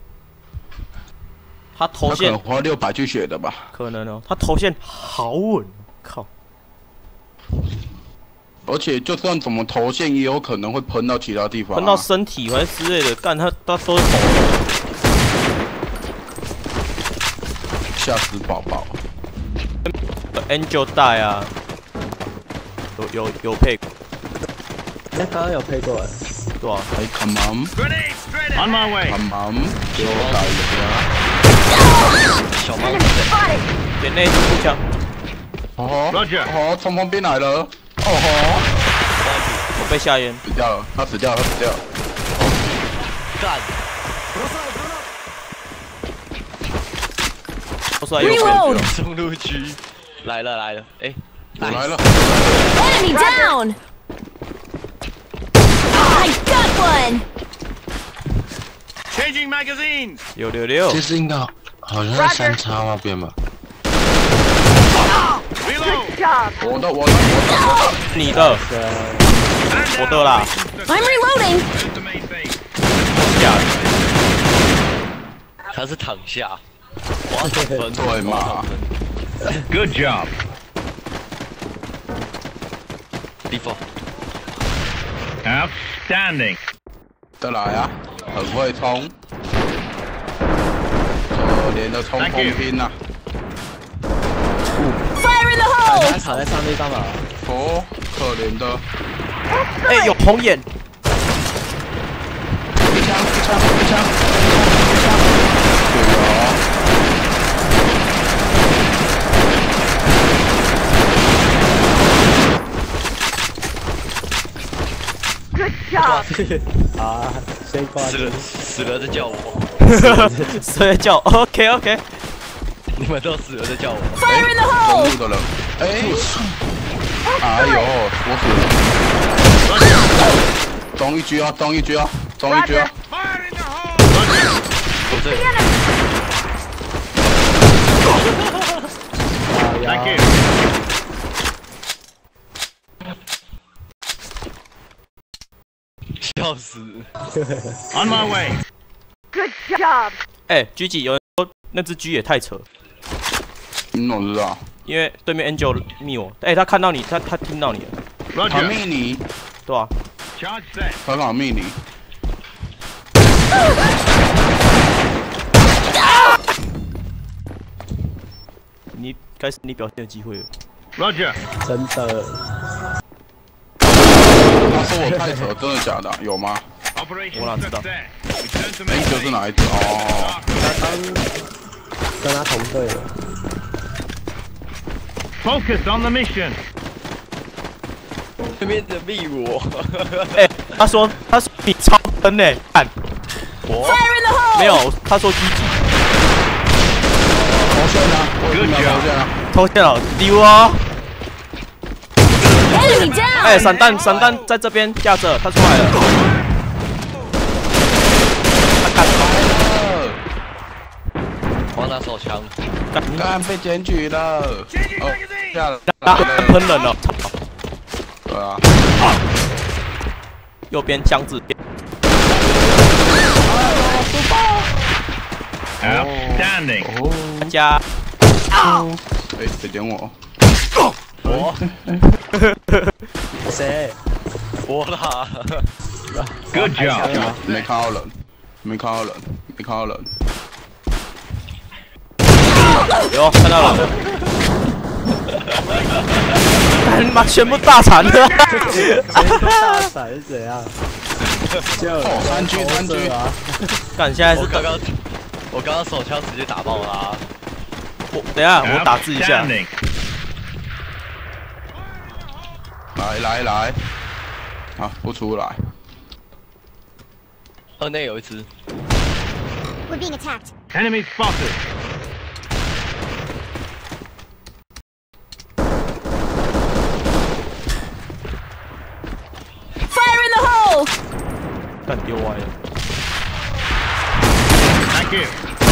他头线他可能花600去学的吧？ 可能哦，他头线好稳，靠！ 而且就算怎么头线，也有可能会喷到其他地方、啊， 喷到身体还是之类的，干他都是头的。 吓死宝宝 ！Angel 带啊，有配， 哎，刚刚有配过哎。 对啊。 哎 ，Come On my way. on， Come on， 给我打一下。 小猫点内步枪， 哦吼， Roger 哦，从旁边来了，哦吼， 我被下烟。 死掉了，他死掉了，他死掉了。 干， 我说还有边 Reload 中路区来了，哎， 我来了， Enemy down! I got one! Changing magazines. 666， 这是应该好像是3叉那边吧？ Reload. 我的， 你的，我的啦， I'm reloading! Turn to main base. 下， 他是躺下，滑躺分， 对嘛？ Good job. default， Outstanding. 再来啊，很会冲，可怜的冲锋兵呐， Fire in the 他 hole! 卡在上面干嘛？ 哦，可怜的， 哎，有红眼， 一枪，对哦。 啊，先挂死了再叫我， 所以叫 OK， 你们都死了再叫我。 Fire in the 中 hole! 路的人，哎呦，我死了，中一狙啊，中一狙啊， Fire in the hole. 我这里， Thank you. 笑死！ On my way. 哎，G 几有人说那只 G 也太扯， 你怎么知道？ 因为对面 Angel 密我，哎，他看到你，他听到你了， 他 Roger. 密你， 对吧？ Charge set. 他干嘛密你？ 你该是你表现的机会了。 Roger. 真的， 他说我太扯，真的假的？有吗？ Operation 我哪知道 success. Return to 哎， main 就是 base. 哪一只？哦， 跟他同队了。 Focus on the mission. 对面的密我， 哎，他说你超喷呢，看 Fire in the hole! 没有，他说 G 几头线啊，我已经拿头线了。 偷线了，丢啊！ Enemy down! 哎，散弹在这边架着，他出来了，他干什么？ 我要拿手枪， 干被检举了。哦，下了。 喷人了。 对啊。 右边箱子。 Outstanding！ 大家， 哎，别点我。 我谁？ 我啦。 Good job！ 没看到人，没看到人，没看到人。 有看到了。他妈全部大残了。 大闪是怎样？ 三狙啊！ 干，现在是我刚刚手枪直接打爆他。 等一下，我打字一下。 来，啊，不出来。 二内有一只。 We're being attacked. Enemy spotted. Fire in the hole! 干丢歪了。 Thank you.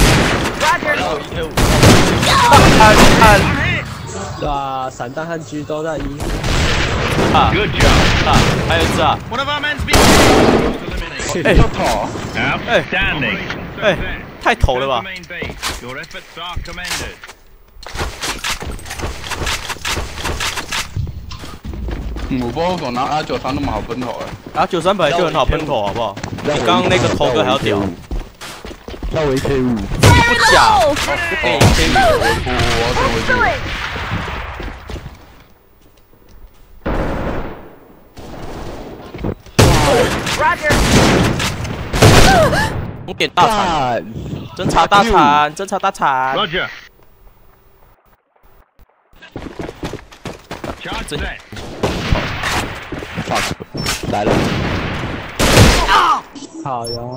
看， 哇，散弹和狙都在一。 啊 Good job. 啊，还有一只啊。 One of our men's been eliminated. 要跑。 Outstanding. 哎，太头了吧！ Main base. Your efforts are commended. 我不知道为什么拿R93那么好喷头哎。 R93本来就很好喷头，好不好？比刚刚那个头哥还要屌。 让我一 K5。 不假。给你 K5。 我我点大铲，侦查大铲，侦查大铲。 Roger. Charge set. 来了。好哟。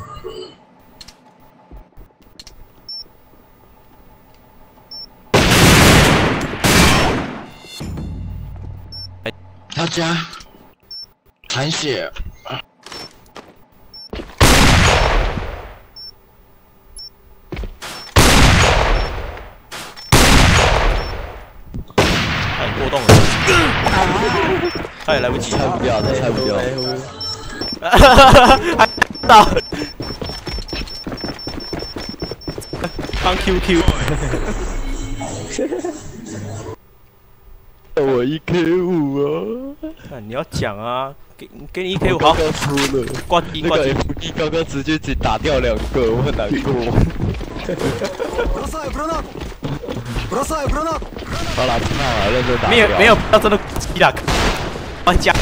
大家残血。 过动了，他也来不及， 拆不掉的，拆不掉。 还到，当 QQ， 我一 K5啊！ 你要讲啊，给你一 K5 好，挂机挂机。 FD 刚刚直接只打掉2个，我很难过。好啦，知道了，认真打。 没有，要真的击打，玩家。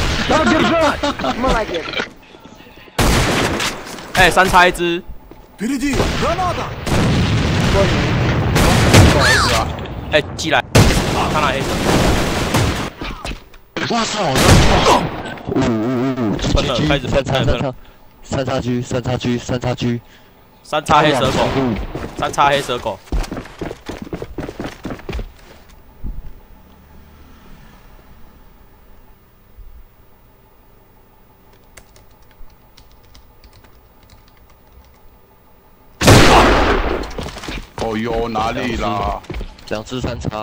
哎，3x1只。哎，寄来，他拿 A。 哇操！ 分了，开始分了。 3叉狙 ，3叉黑蛇狗，3叉黑蛇狗。 哦哟，哪里啦 ？2只3叉。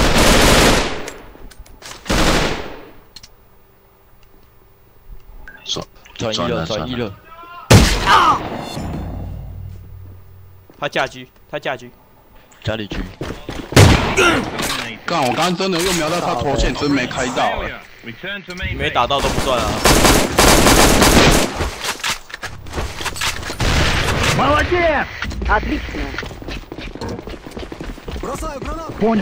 转移了。 他架狙， 家里狙。 干，我刚刚真的又瞄到他头线，真没开到。 没打到都不算啊。 Молодец! Отлично. Бросаю гранату! Понял.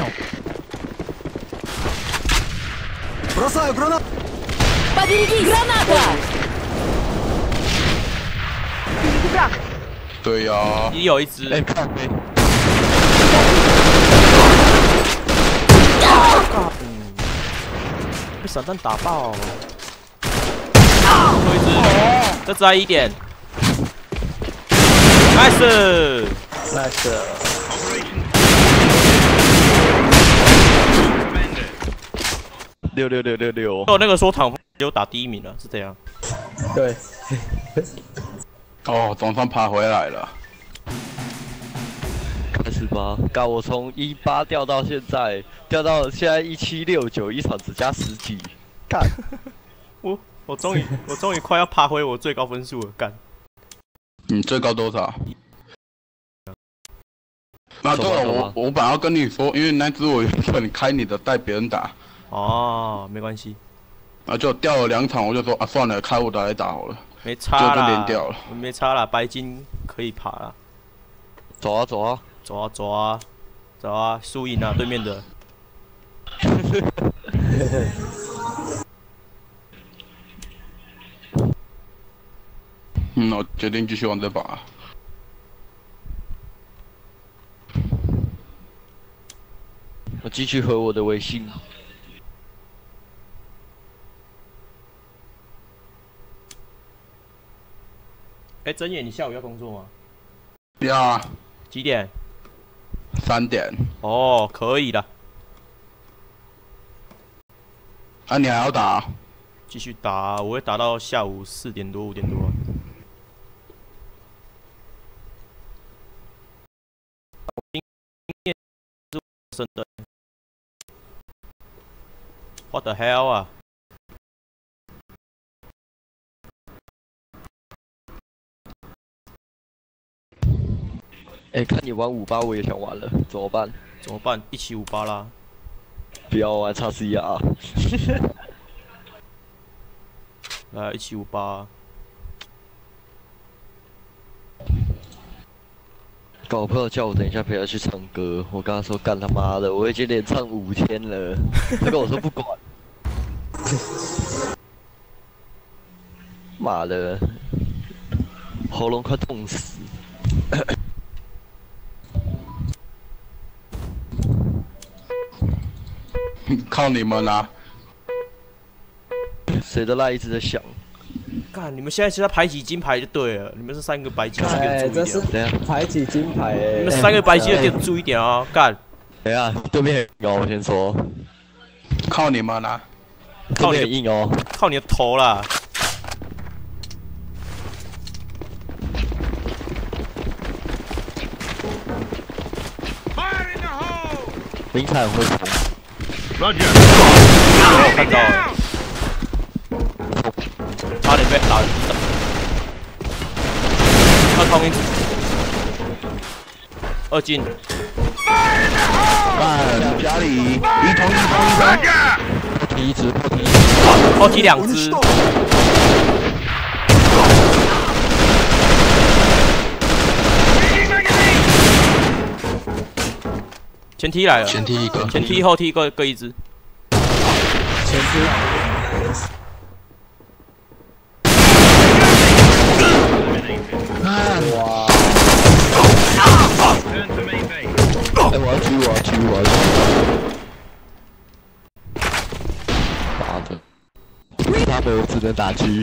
Бросаю гранату! Побереги! Граната! 对呀。 也有一只。 哎，看没？ 被散弹打爆。有一只，这只还1点。 Nice， 66666。 哦，那个说躺就打第1名了，是这样。 对。 哦，总算爬回来了。 开始吧，干我从18掉到现在1769，一场只加10几，干！ 我终于快要爬回我最高分数了，干！ 你最高多少？啊，对了，我本来要跟你说，因为那只我原本开你的带别人打。 哦，没关系。 然后就掉了2场，我就说啊，算了，开我的来打好了。 没差啦， 就连掉了。 没差啦，白金可以爬啦。 走啊走啊走啊走啊走啊！输赢啊，对面的。 我决定继续玩这把。 我继续回我的微信。 真野，你下午要工作吗？ 要啊。 几点 ？3点。 哦，可以的。 啊，你还要打？ 继续打，我会打到下午4点多5点多。真的 ？What the hell 啊！ 看你玩58，我也想玩了，怎么办？ 怎么办？一起58啦！ 不要玩叉 C 啊！ 来，一起58。 搞朋友叫我等一下陪他去唱歌，我跟他说干他妈的，我已经连唱5天了，他跟我说不管。妈的，喉咙快痛死。 靠你们啦！ 谁的赖一直在响？ 干，你们现在是在排挤金牌就对了，你们是3个白金的，给我注意这是排挤金牌你们3个白金的给我注意一点啊！干， 等一下，对面很高，我先说。 靠你们啦！ 靠你的硬哦， 靠你的头啦！ 林凯会冲。 Roger。 我看到了，差点被打。要冲一2进。 家里一通。 踢一只， 后踢2只。前踢来了， 前踢一个， 前踢后踢各一只。 前踢。哇！ 我要狙！妈的，他们我只能打狙。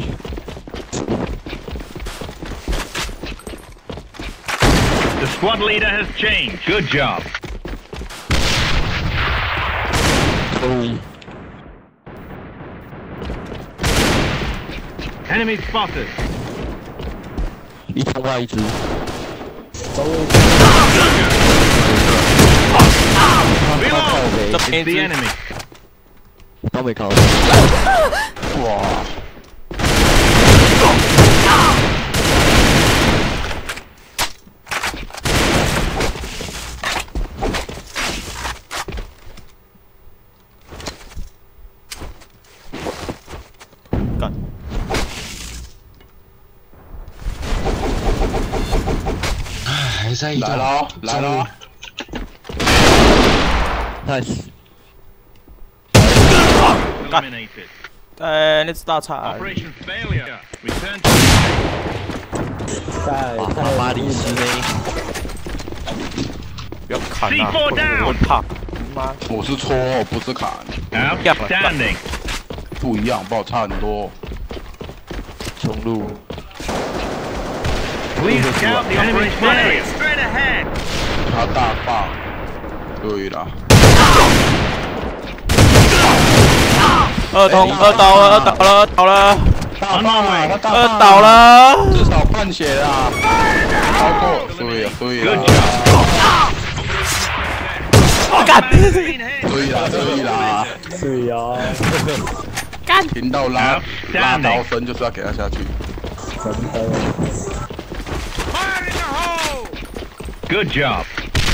The squad leader has changed. Good job. Enemy spotted. 一通外一只。 Reload. It's the enemy. 都没看到。 哇！ 干！ 还在移动。 来喽 ！Nice。 Eliminated. 那只大菜。 Operation failure. Return to. 在巴黎市内。 不要砍啊！我会怕。妈！ 我是戳，不是砍。 Outstanding. 不一样，不好差很多。 重录。 Please scout the operation area. Straight ahead. 他大爆。对了。 2倒了，倒了， 至少换血啊！超过，对呀。 干！ Been hit. 对啦，对啦， 对呀， 干！ 听到拉刀声就是要给他下去。 真的。 Fire in the hole. Good job.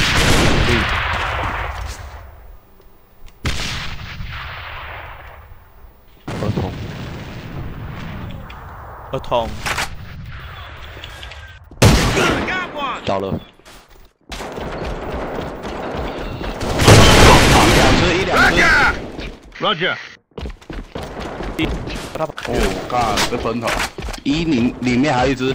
儿童。 Got one. 倒了。 一两只。 Roger. 哦，干，这分头。里面还有一只。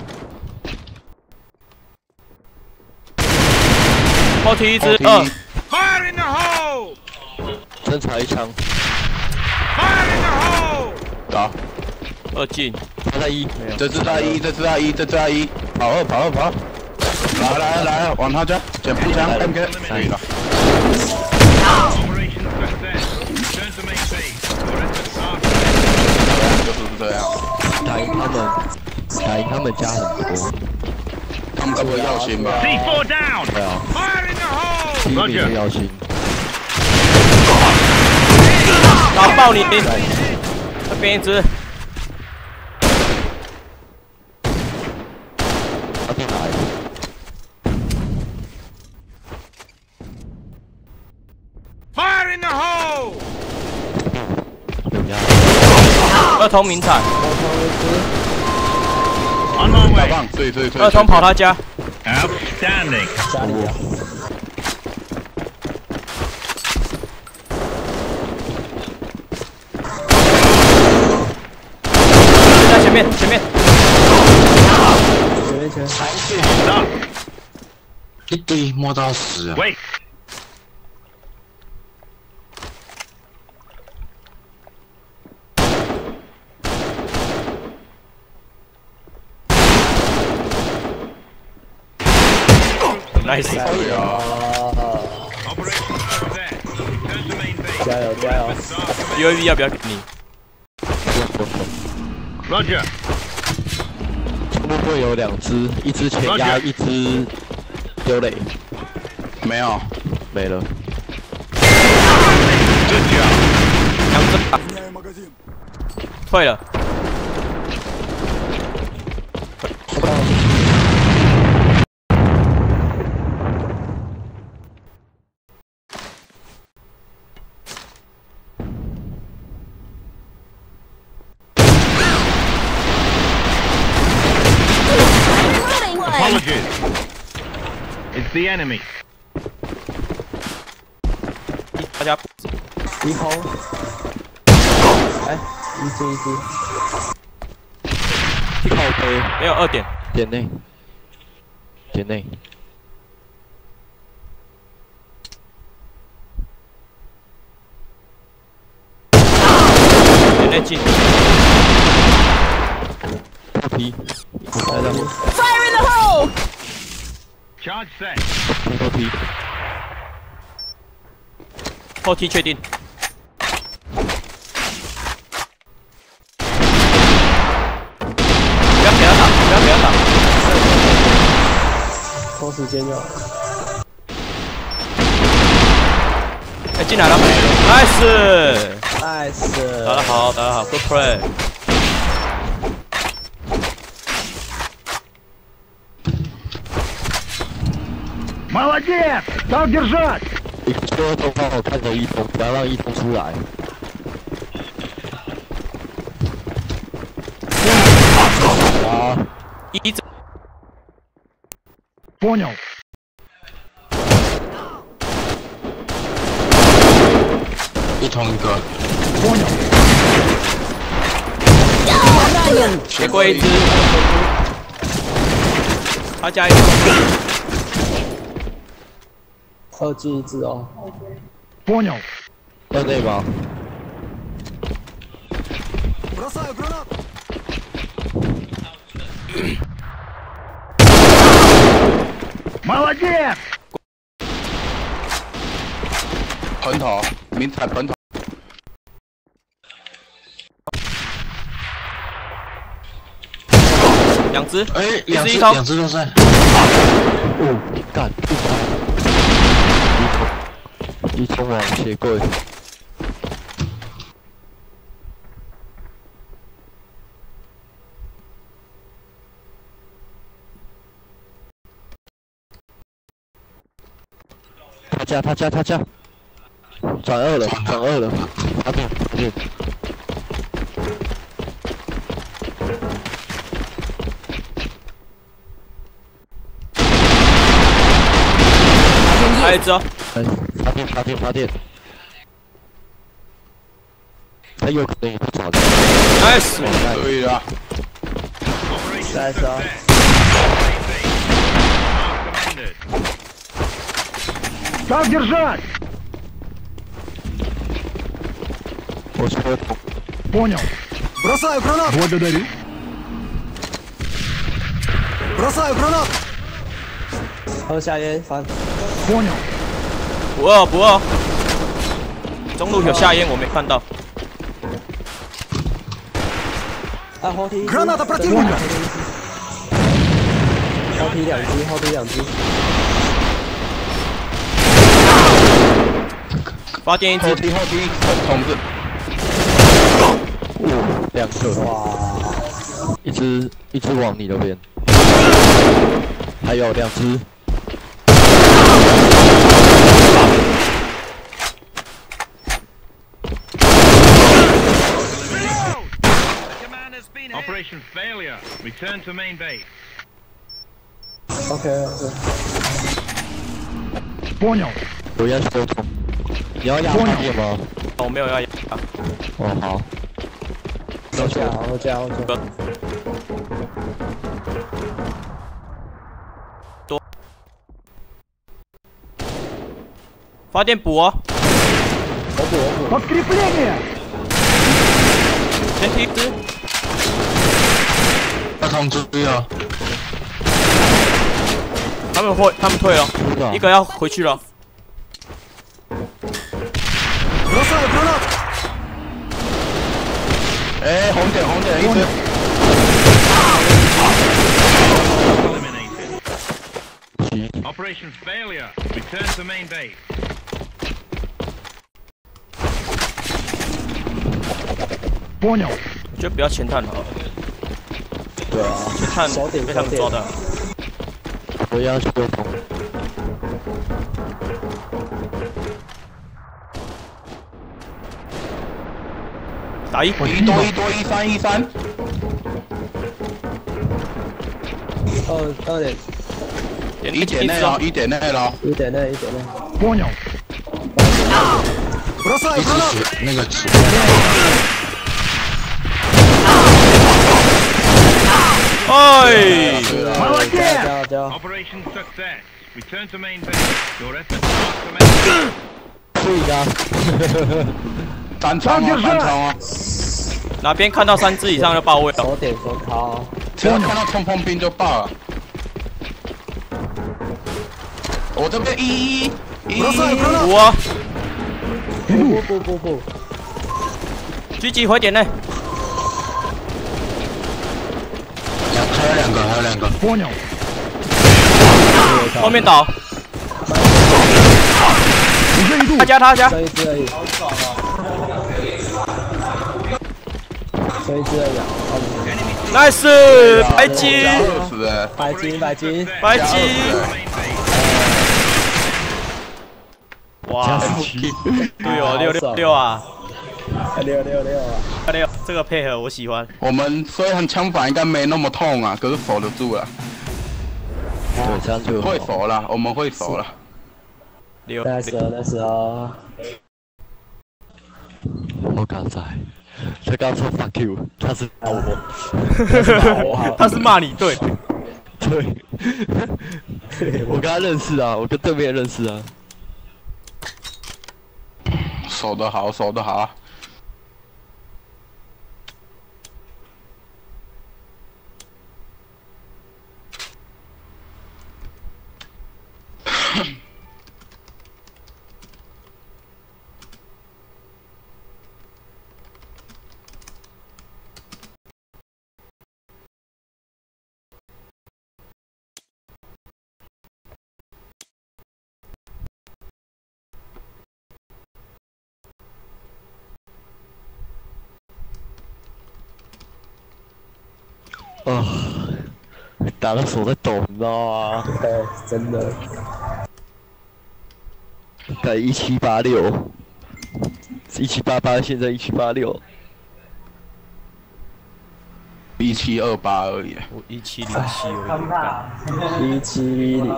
后踢一只 2。 Fire in the hole. 真才一枪。 Fire in the hole. 打。 2进。 他在1。 这只大1，这只大1，这只大1。跑。来，往他家，捡步枪 ，MK。可以了。 Operation success. Return to main base. Your efforts are 就是这样。 打赢他们家很多。 他们是不会要心吧？ C4 down. 对啊。 Fire in the hole. 第一名是要心。 打爆你！这边一只。 他在哪里？ Fire in the hole. 儿童名产。 On my 大 way. 棒，对。 儿童跑他家。 Outstanding. 家里啊， 在前面。 前。 Stop. 一堆摸到死啊！ Wait. ，nice。 Operation success. Return to main base. 加油 UAV 要不要给你？ Roger. 会不会有2只？一只前压，一只丢垒。 没有。 没了。 Good job. 2只打。退了。 Apologies. It's the enemy. 大家 1空。哎，一只。 靠背。 没有2点。 点内。点内。 点内进。 破皮。 Fire in the hole! Charge set. 破皮。 后踢确定。不要给他打。 拖时间就好。 哎，进来了 ，nice， nice， 打得好 ，good play。 Молодец! Так держать! 你说都帮我看着一通，不要让一通出来。啊！ 一直 Понял. 一通一个。 Понял. 结果一只，他加一只。 2进1只哦。 Понял. 在内吗？ Бросаю гранату! Молодец! 盆头，明彩盆头。 2只， 哎， 一只两只都在。 哦，干！ 一冲往鞋柜。他家，转二了，发电。 还有一只哦， 发电。他有可能也不找的。 nice， 可以了。 nice 啊！ Так держать! 我车 Понял. Бросаю гранату! Благодарю. Бросаю гранату! 喝下烟，翻。 Понял. 不饿，中路有下烟，我没看到。 啊，后梯。 Граната противника! 后梯两只。 发电一只， 后梯，筒子。 两个， 哇！ 一只往你那边，还有两只。 Operation failure. Return to main base. OK。 Понял. 有压缩筒，你要压发电吗？ 我没有要压。 哦，好。 后加。 多。发电补哦。 我补。 Подкрепление! 先踢一只。 要通知啊！ 他们退了，一个要回去了。 Бросаю гранату! 哎，红点一只。 Operation failure. Return to main base. 我觉得不要前探好了。 对啊， 前探被他们抓到。 我压缩筒。 打一一翻。 2点。 1点内了，1点内了。 1点内。 Понял. Бросаю гранату! 那个纸。 哎， Operation success. Return to main base. Your efforts are commended. 对呀。 单冲啊！ 哪边看到3只以上就爆位了。 手点好。 只要看到冲锋兵就爆了。我这边补啊！ 不。 狙击回点内。 还有两个。 Понял. 后面倒。他家。 这一只而已。 nice， 白金。哇，对哦，666啊，666啊，这个配合我喜欢。 我们虽然枪法应该没那么痛啊，可是守得住了。 对，这样就会守了，我们会守了。 那时候。 我刚才，他刚说 fuck you， 他是骂我， 他是骂你，对。 对，我跟他认识啊，我跟对面认识啊。 守得好。 啊，打到手在抖，你知道吗？ 对，真的。 在1786。1788，现在1786。 1728而已。 我1707而已， 1710，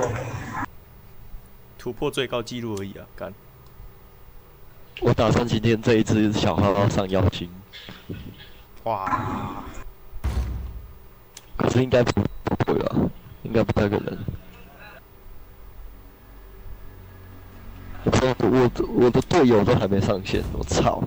突破最高纪录而已啊！干， 我打算今天这一只小号要上妖精， 哇！ 可是应该不会吧？应该不太可能。我的队友都还没上线，我操！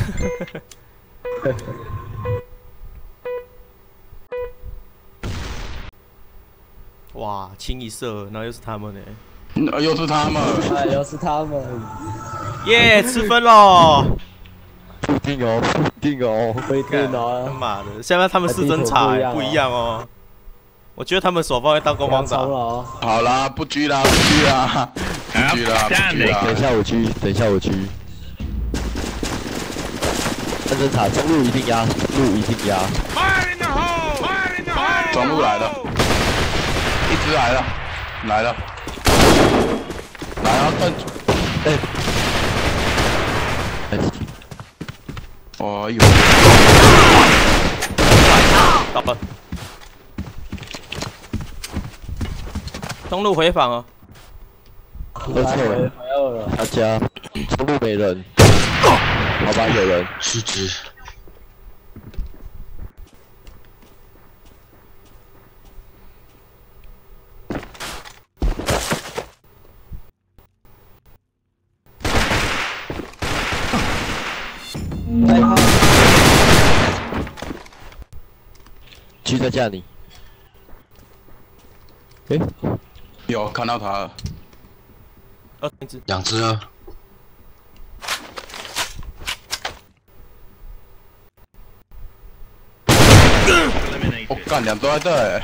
哇，清一色，然后又是他们呢， 又是他们， 哎，又是他们， 耶，吃分喽！ 不一定哦，不一定哦。 不一定他哦。 妈的，现在他们是真茶不一样哦。我觉得他们手放会当攻防打。 好啦，不狙啦，不狙啦，不狙啦，不狙啦。 等一下我狙，等一下我狙。认真查，中路一定压，路一定压。 中路来了，一直来了，来了，来啊，瞪住，哦呦， 到了。中路回防哦。 二错，他家中路没人，好吧，有人。 失职。 狙在架你。 有看到他了。 一只。 2只啊。 我干，2都在这欸。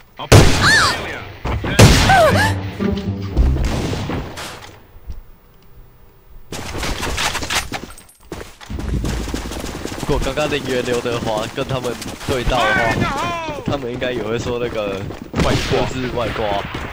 如果刚刚林源刘德华跟他们对到的话，他们应该也会说那个外挂是外挂。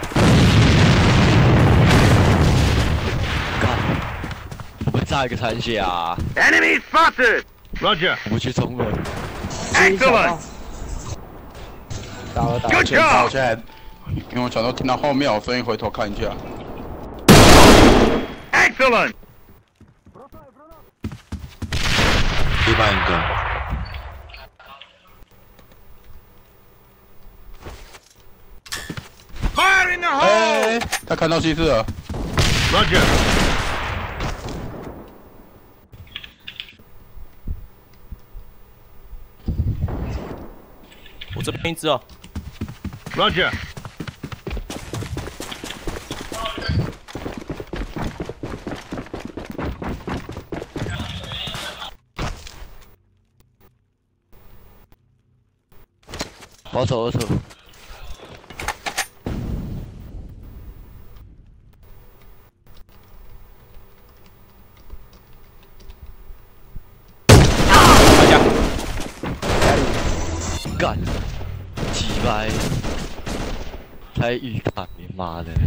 看，我们炸一个残血啊 Enemy spotted. Roger. 我不去冲了。 Excellent. 打了。 抱歉，抱歉，因为我想说听到后面有声音，回头看一下。 Excellent. 一般一个。 Fire in the hole. 他看到西施了。 Roger. 我这边一只哦。 Roger. 我走，我走。干，鸡掰，才预感，你妈的！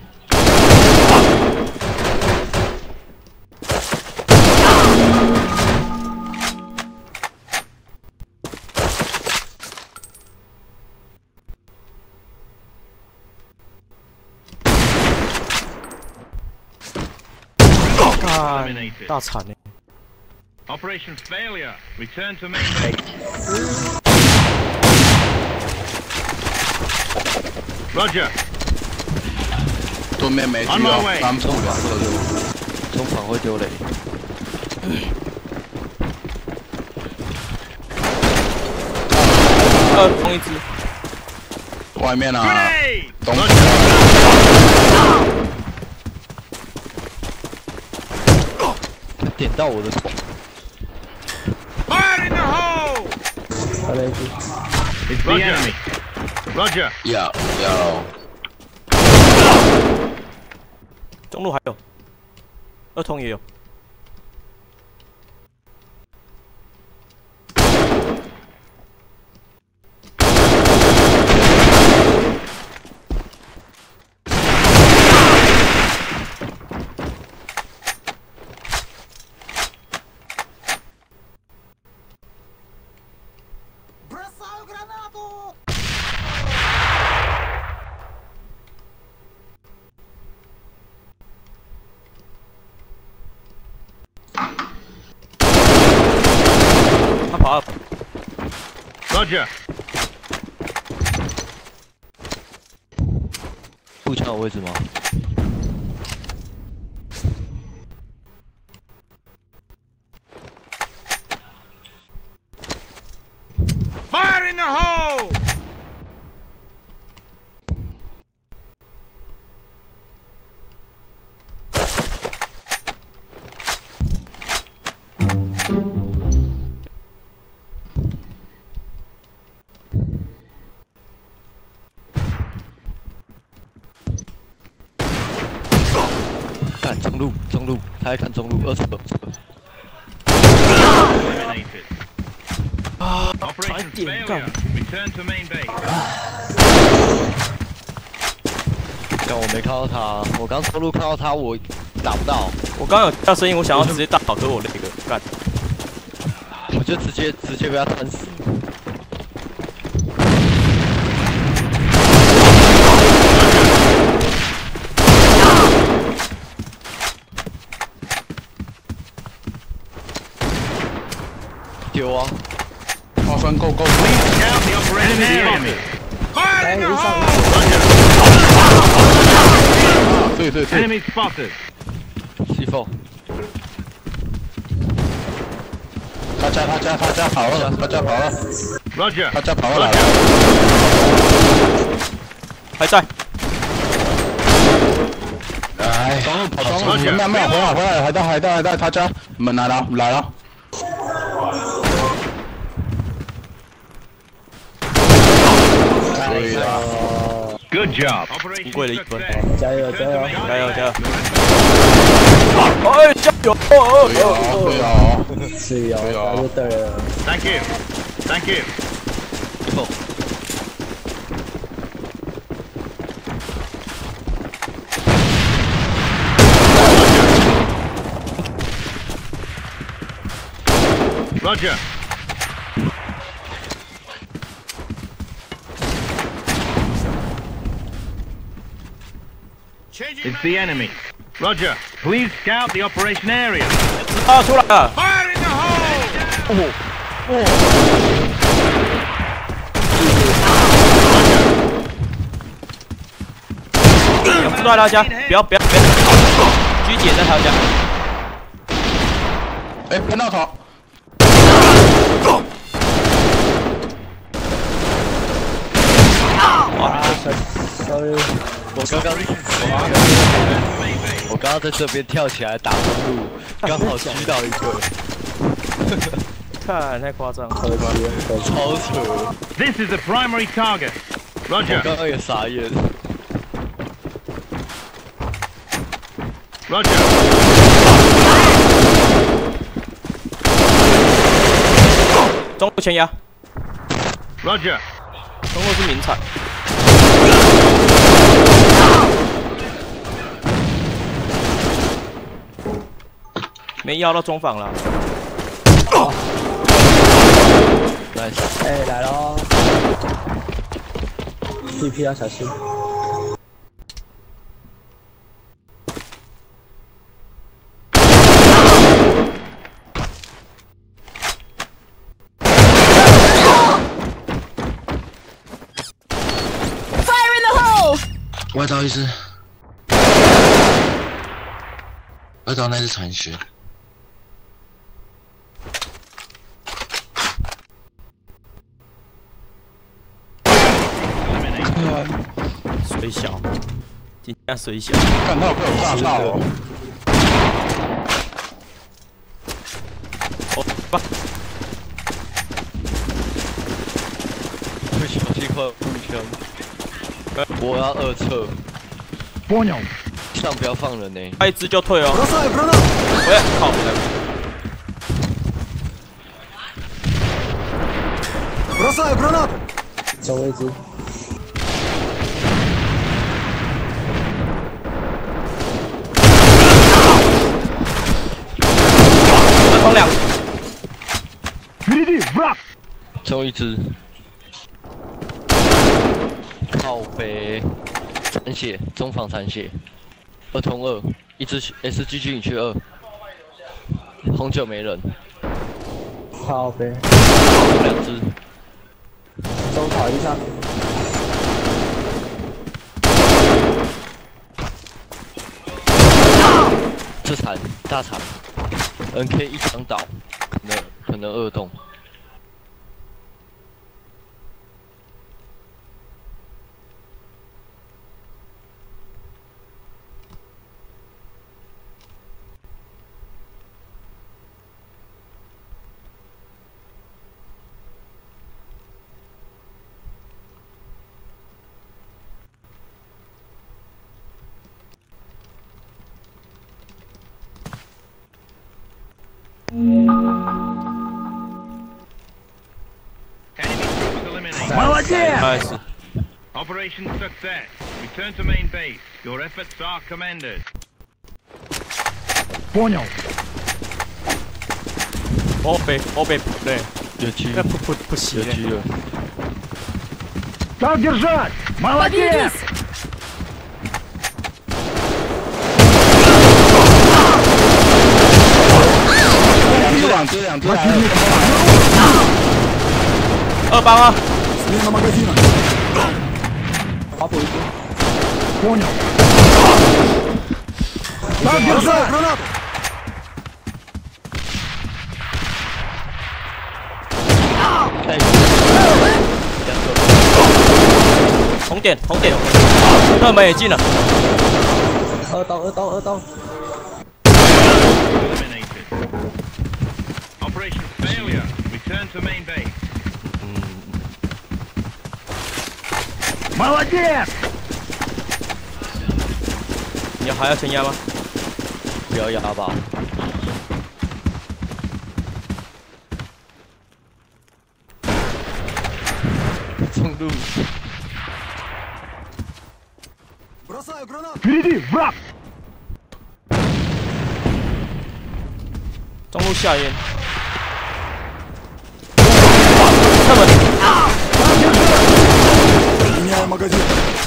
大惨呢。 Operation failure. Return to main base. Roger. 对面没狙哦，他们冲2个中场会丢雷。 冲一只。 外面啊，东。 点到我的头。 Fire in the hole. 打了一只。 It's the enemy. Roger. 要。 中路还有，二通也有。 他跑了。 Roger. 步枪有位置吗？ Fire in the hole! 看中路，中路，他在看中路，二侧。 Eliminated. Operation failure. Return to main base. 但我没看到他，我刚中路看到他，我打不到。 我刚有听到声音，我想要直接大跑，可是我那个干， 我就直接被他弹死。丢啊！ 花生够够。 Please count the operation area. Fire in the hole! 对对对。 Enemy spotted. C4。 他家跑了，他家跑了， Roger. 他家跑了。 还在。 来，跑中路，没有回来，还在，他家门来了。 Good job. 赢过了一分， 加油！ 加油！哎，加油！ 对啊， 是有，那就对了。 Thank you. Thank you. Roger. It's the enemy. Roger. Please scout the operation area. 啊，出来了！ Fire in the hole! 两只都在他家，不要！狙击也在他家。 哎，喷到头。 sorry， 我刚刚在这边跳起来打中路，刚好狙到一个， 看太夸张， 超扯。 This is the primary target. 我 Roger. 刚刚也傻眼。 Roger. 中路前压， Roger. 中路是名产。 没要到中ฝั่了。 Nice。 哎，来喽 ！TP 要小心。 Fire in the hole! 外刀一只，外刀那是残血。 水小，今天水小。 看他有被我炸到哦。 哦，吧。 会小心换步枪。我要二侧。 Понял. 上不要放人呢。 他一只就退哦。 Бросаю гранату! 喂，靠！ Бросаю гранату! 中位置。 冲两， Впереди, враг! 中一只。 靠北，残血，中防残血，儿童2，一只 SGG 你去2，红酒没人， 靠背， 2只， 中跑一下。 这残大残 ，NK 一枪倒，可能2洞。 Nice. Operation success. Return to main base. Your efforts are commended. Понял. 我被对， 有狙， 不行有狙了。 Так держать! Молодец! 两只来了。 2帮啊！ Смена магазина. 跑补一只。 Понял. Так держать! Гранату. 红点，2门也进了。 二刀。 Eliminated. Operation failure. Return to main base. Молодец! 你还要先压吗？ 不要压吧。中路。 Бросаю гранату. Впереди, враг! 中路下烟。2门。 Меняю магазин.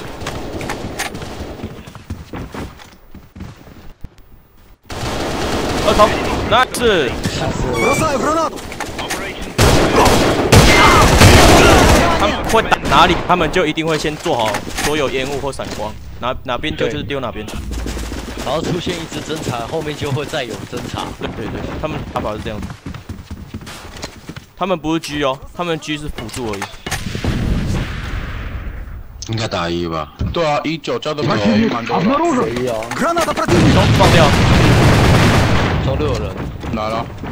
2头 ，nice。 Бросаю гранату. 他们会打哪里，他们就一定会先做好所有烟雾或闪光，哪边就是丢哪边。 然后出现一只侦察，后面就会再有侦察。 对，他们打法是这样子。他们不是狙哦，他们狙是辅助而已。 应该打1吧？ 对啊，19交的蛮 Противник 多的。 обнаружен! Граната противника. 中放掉。 中路有人， 来了。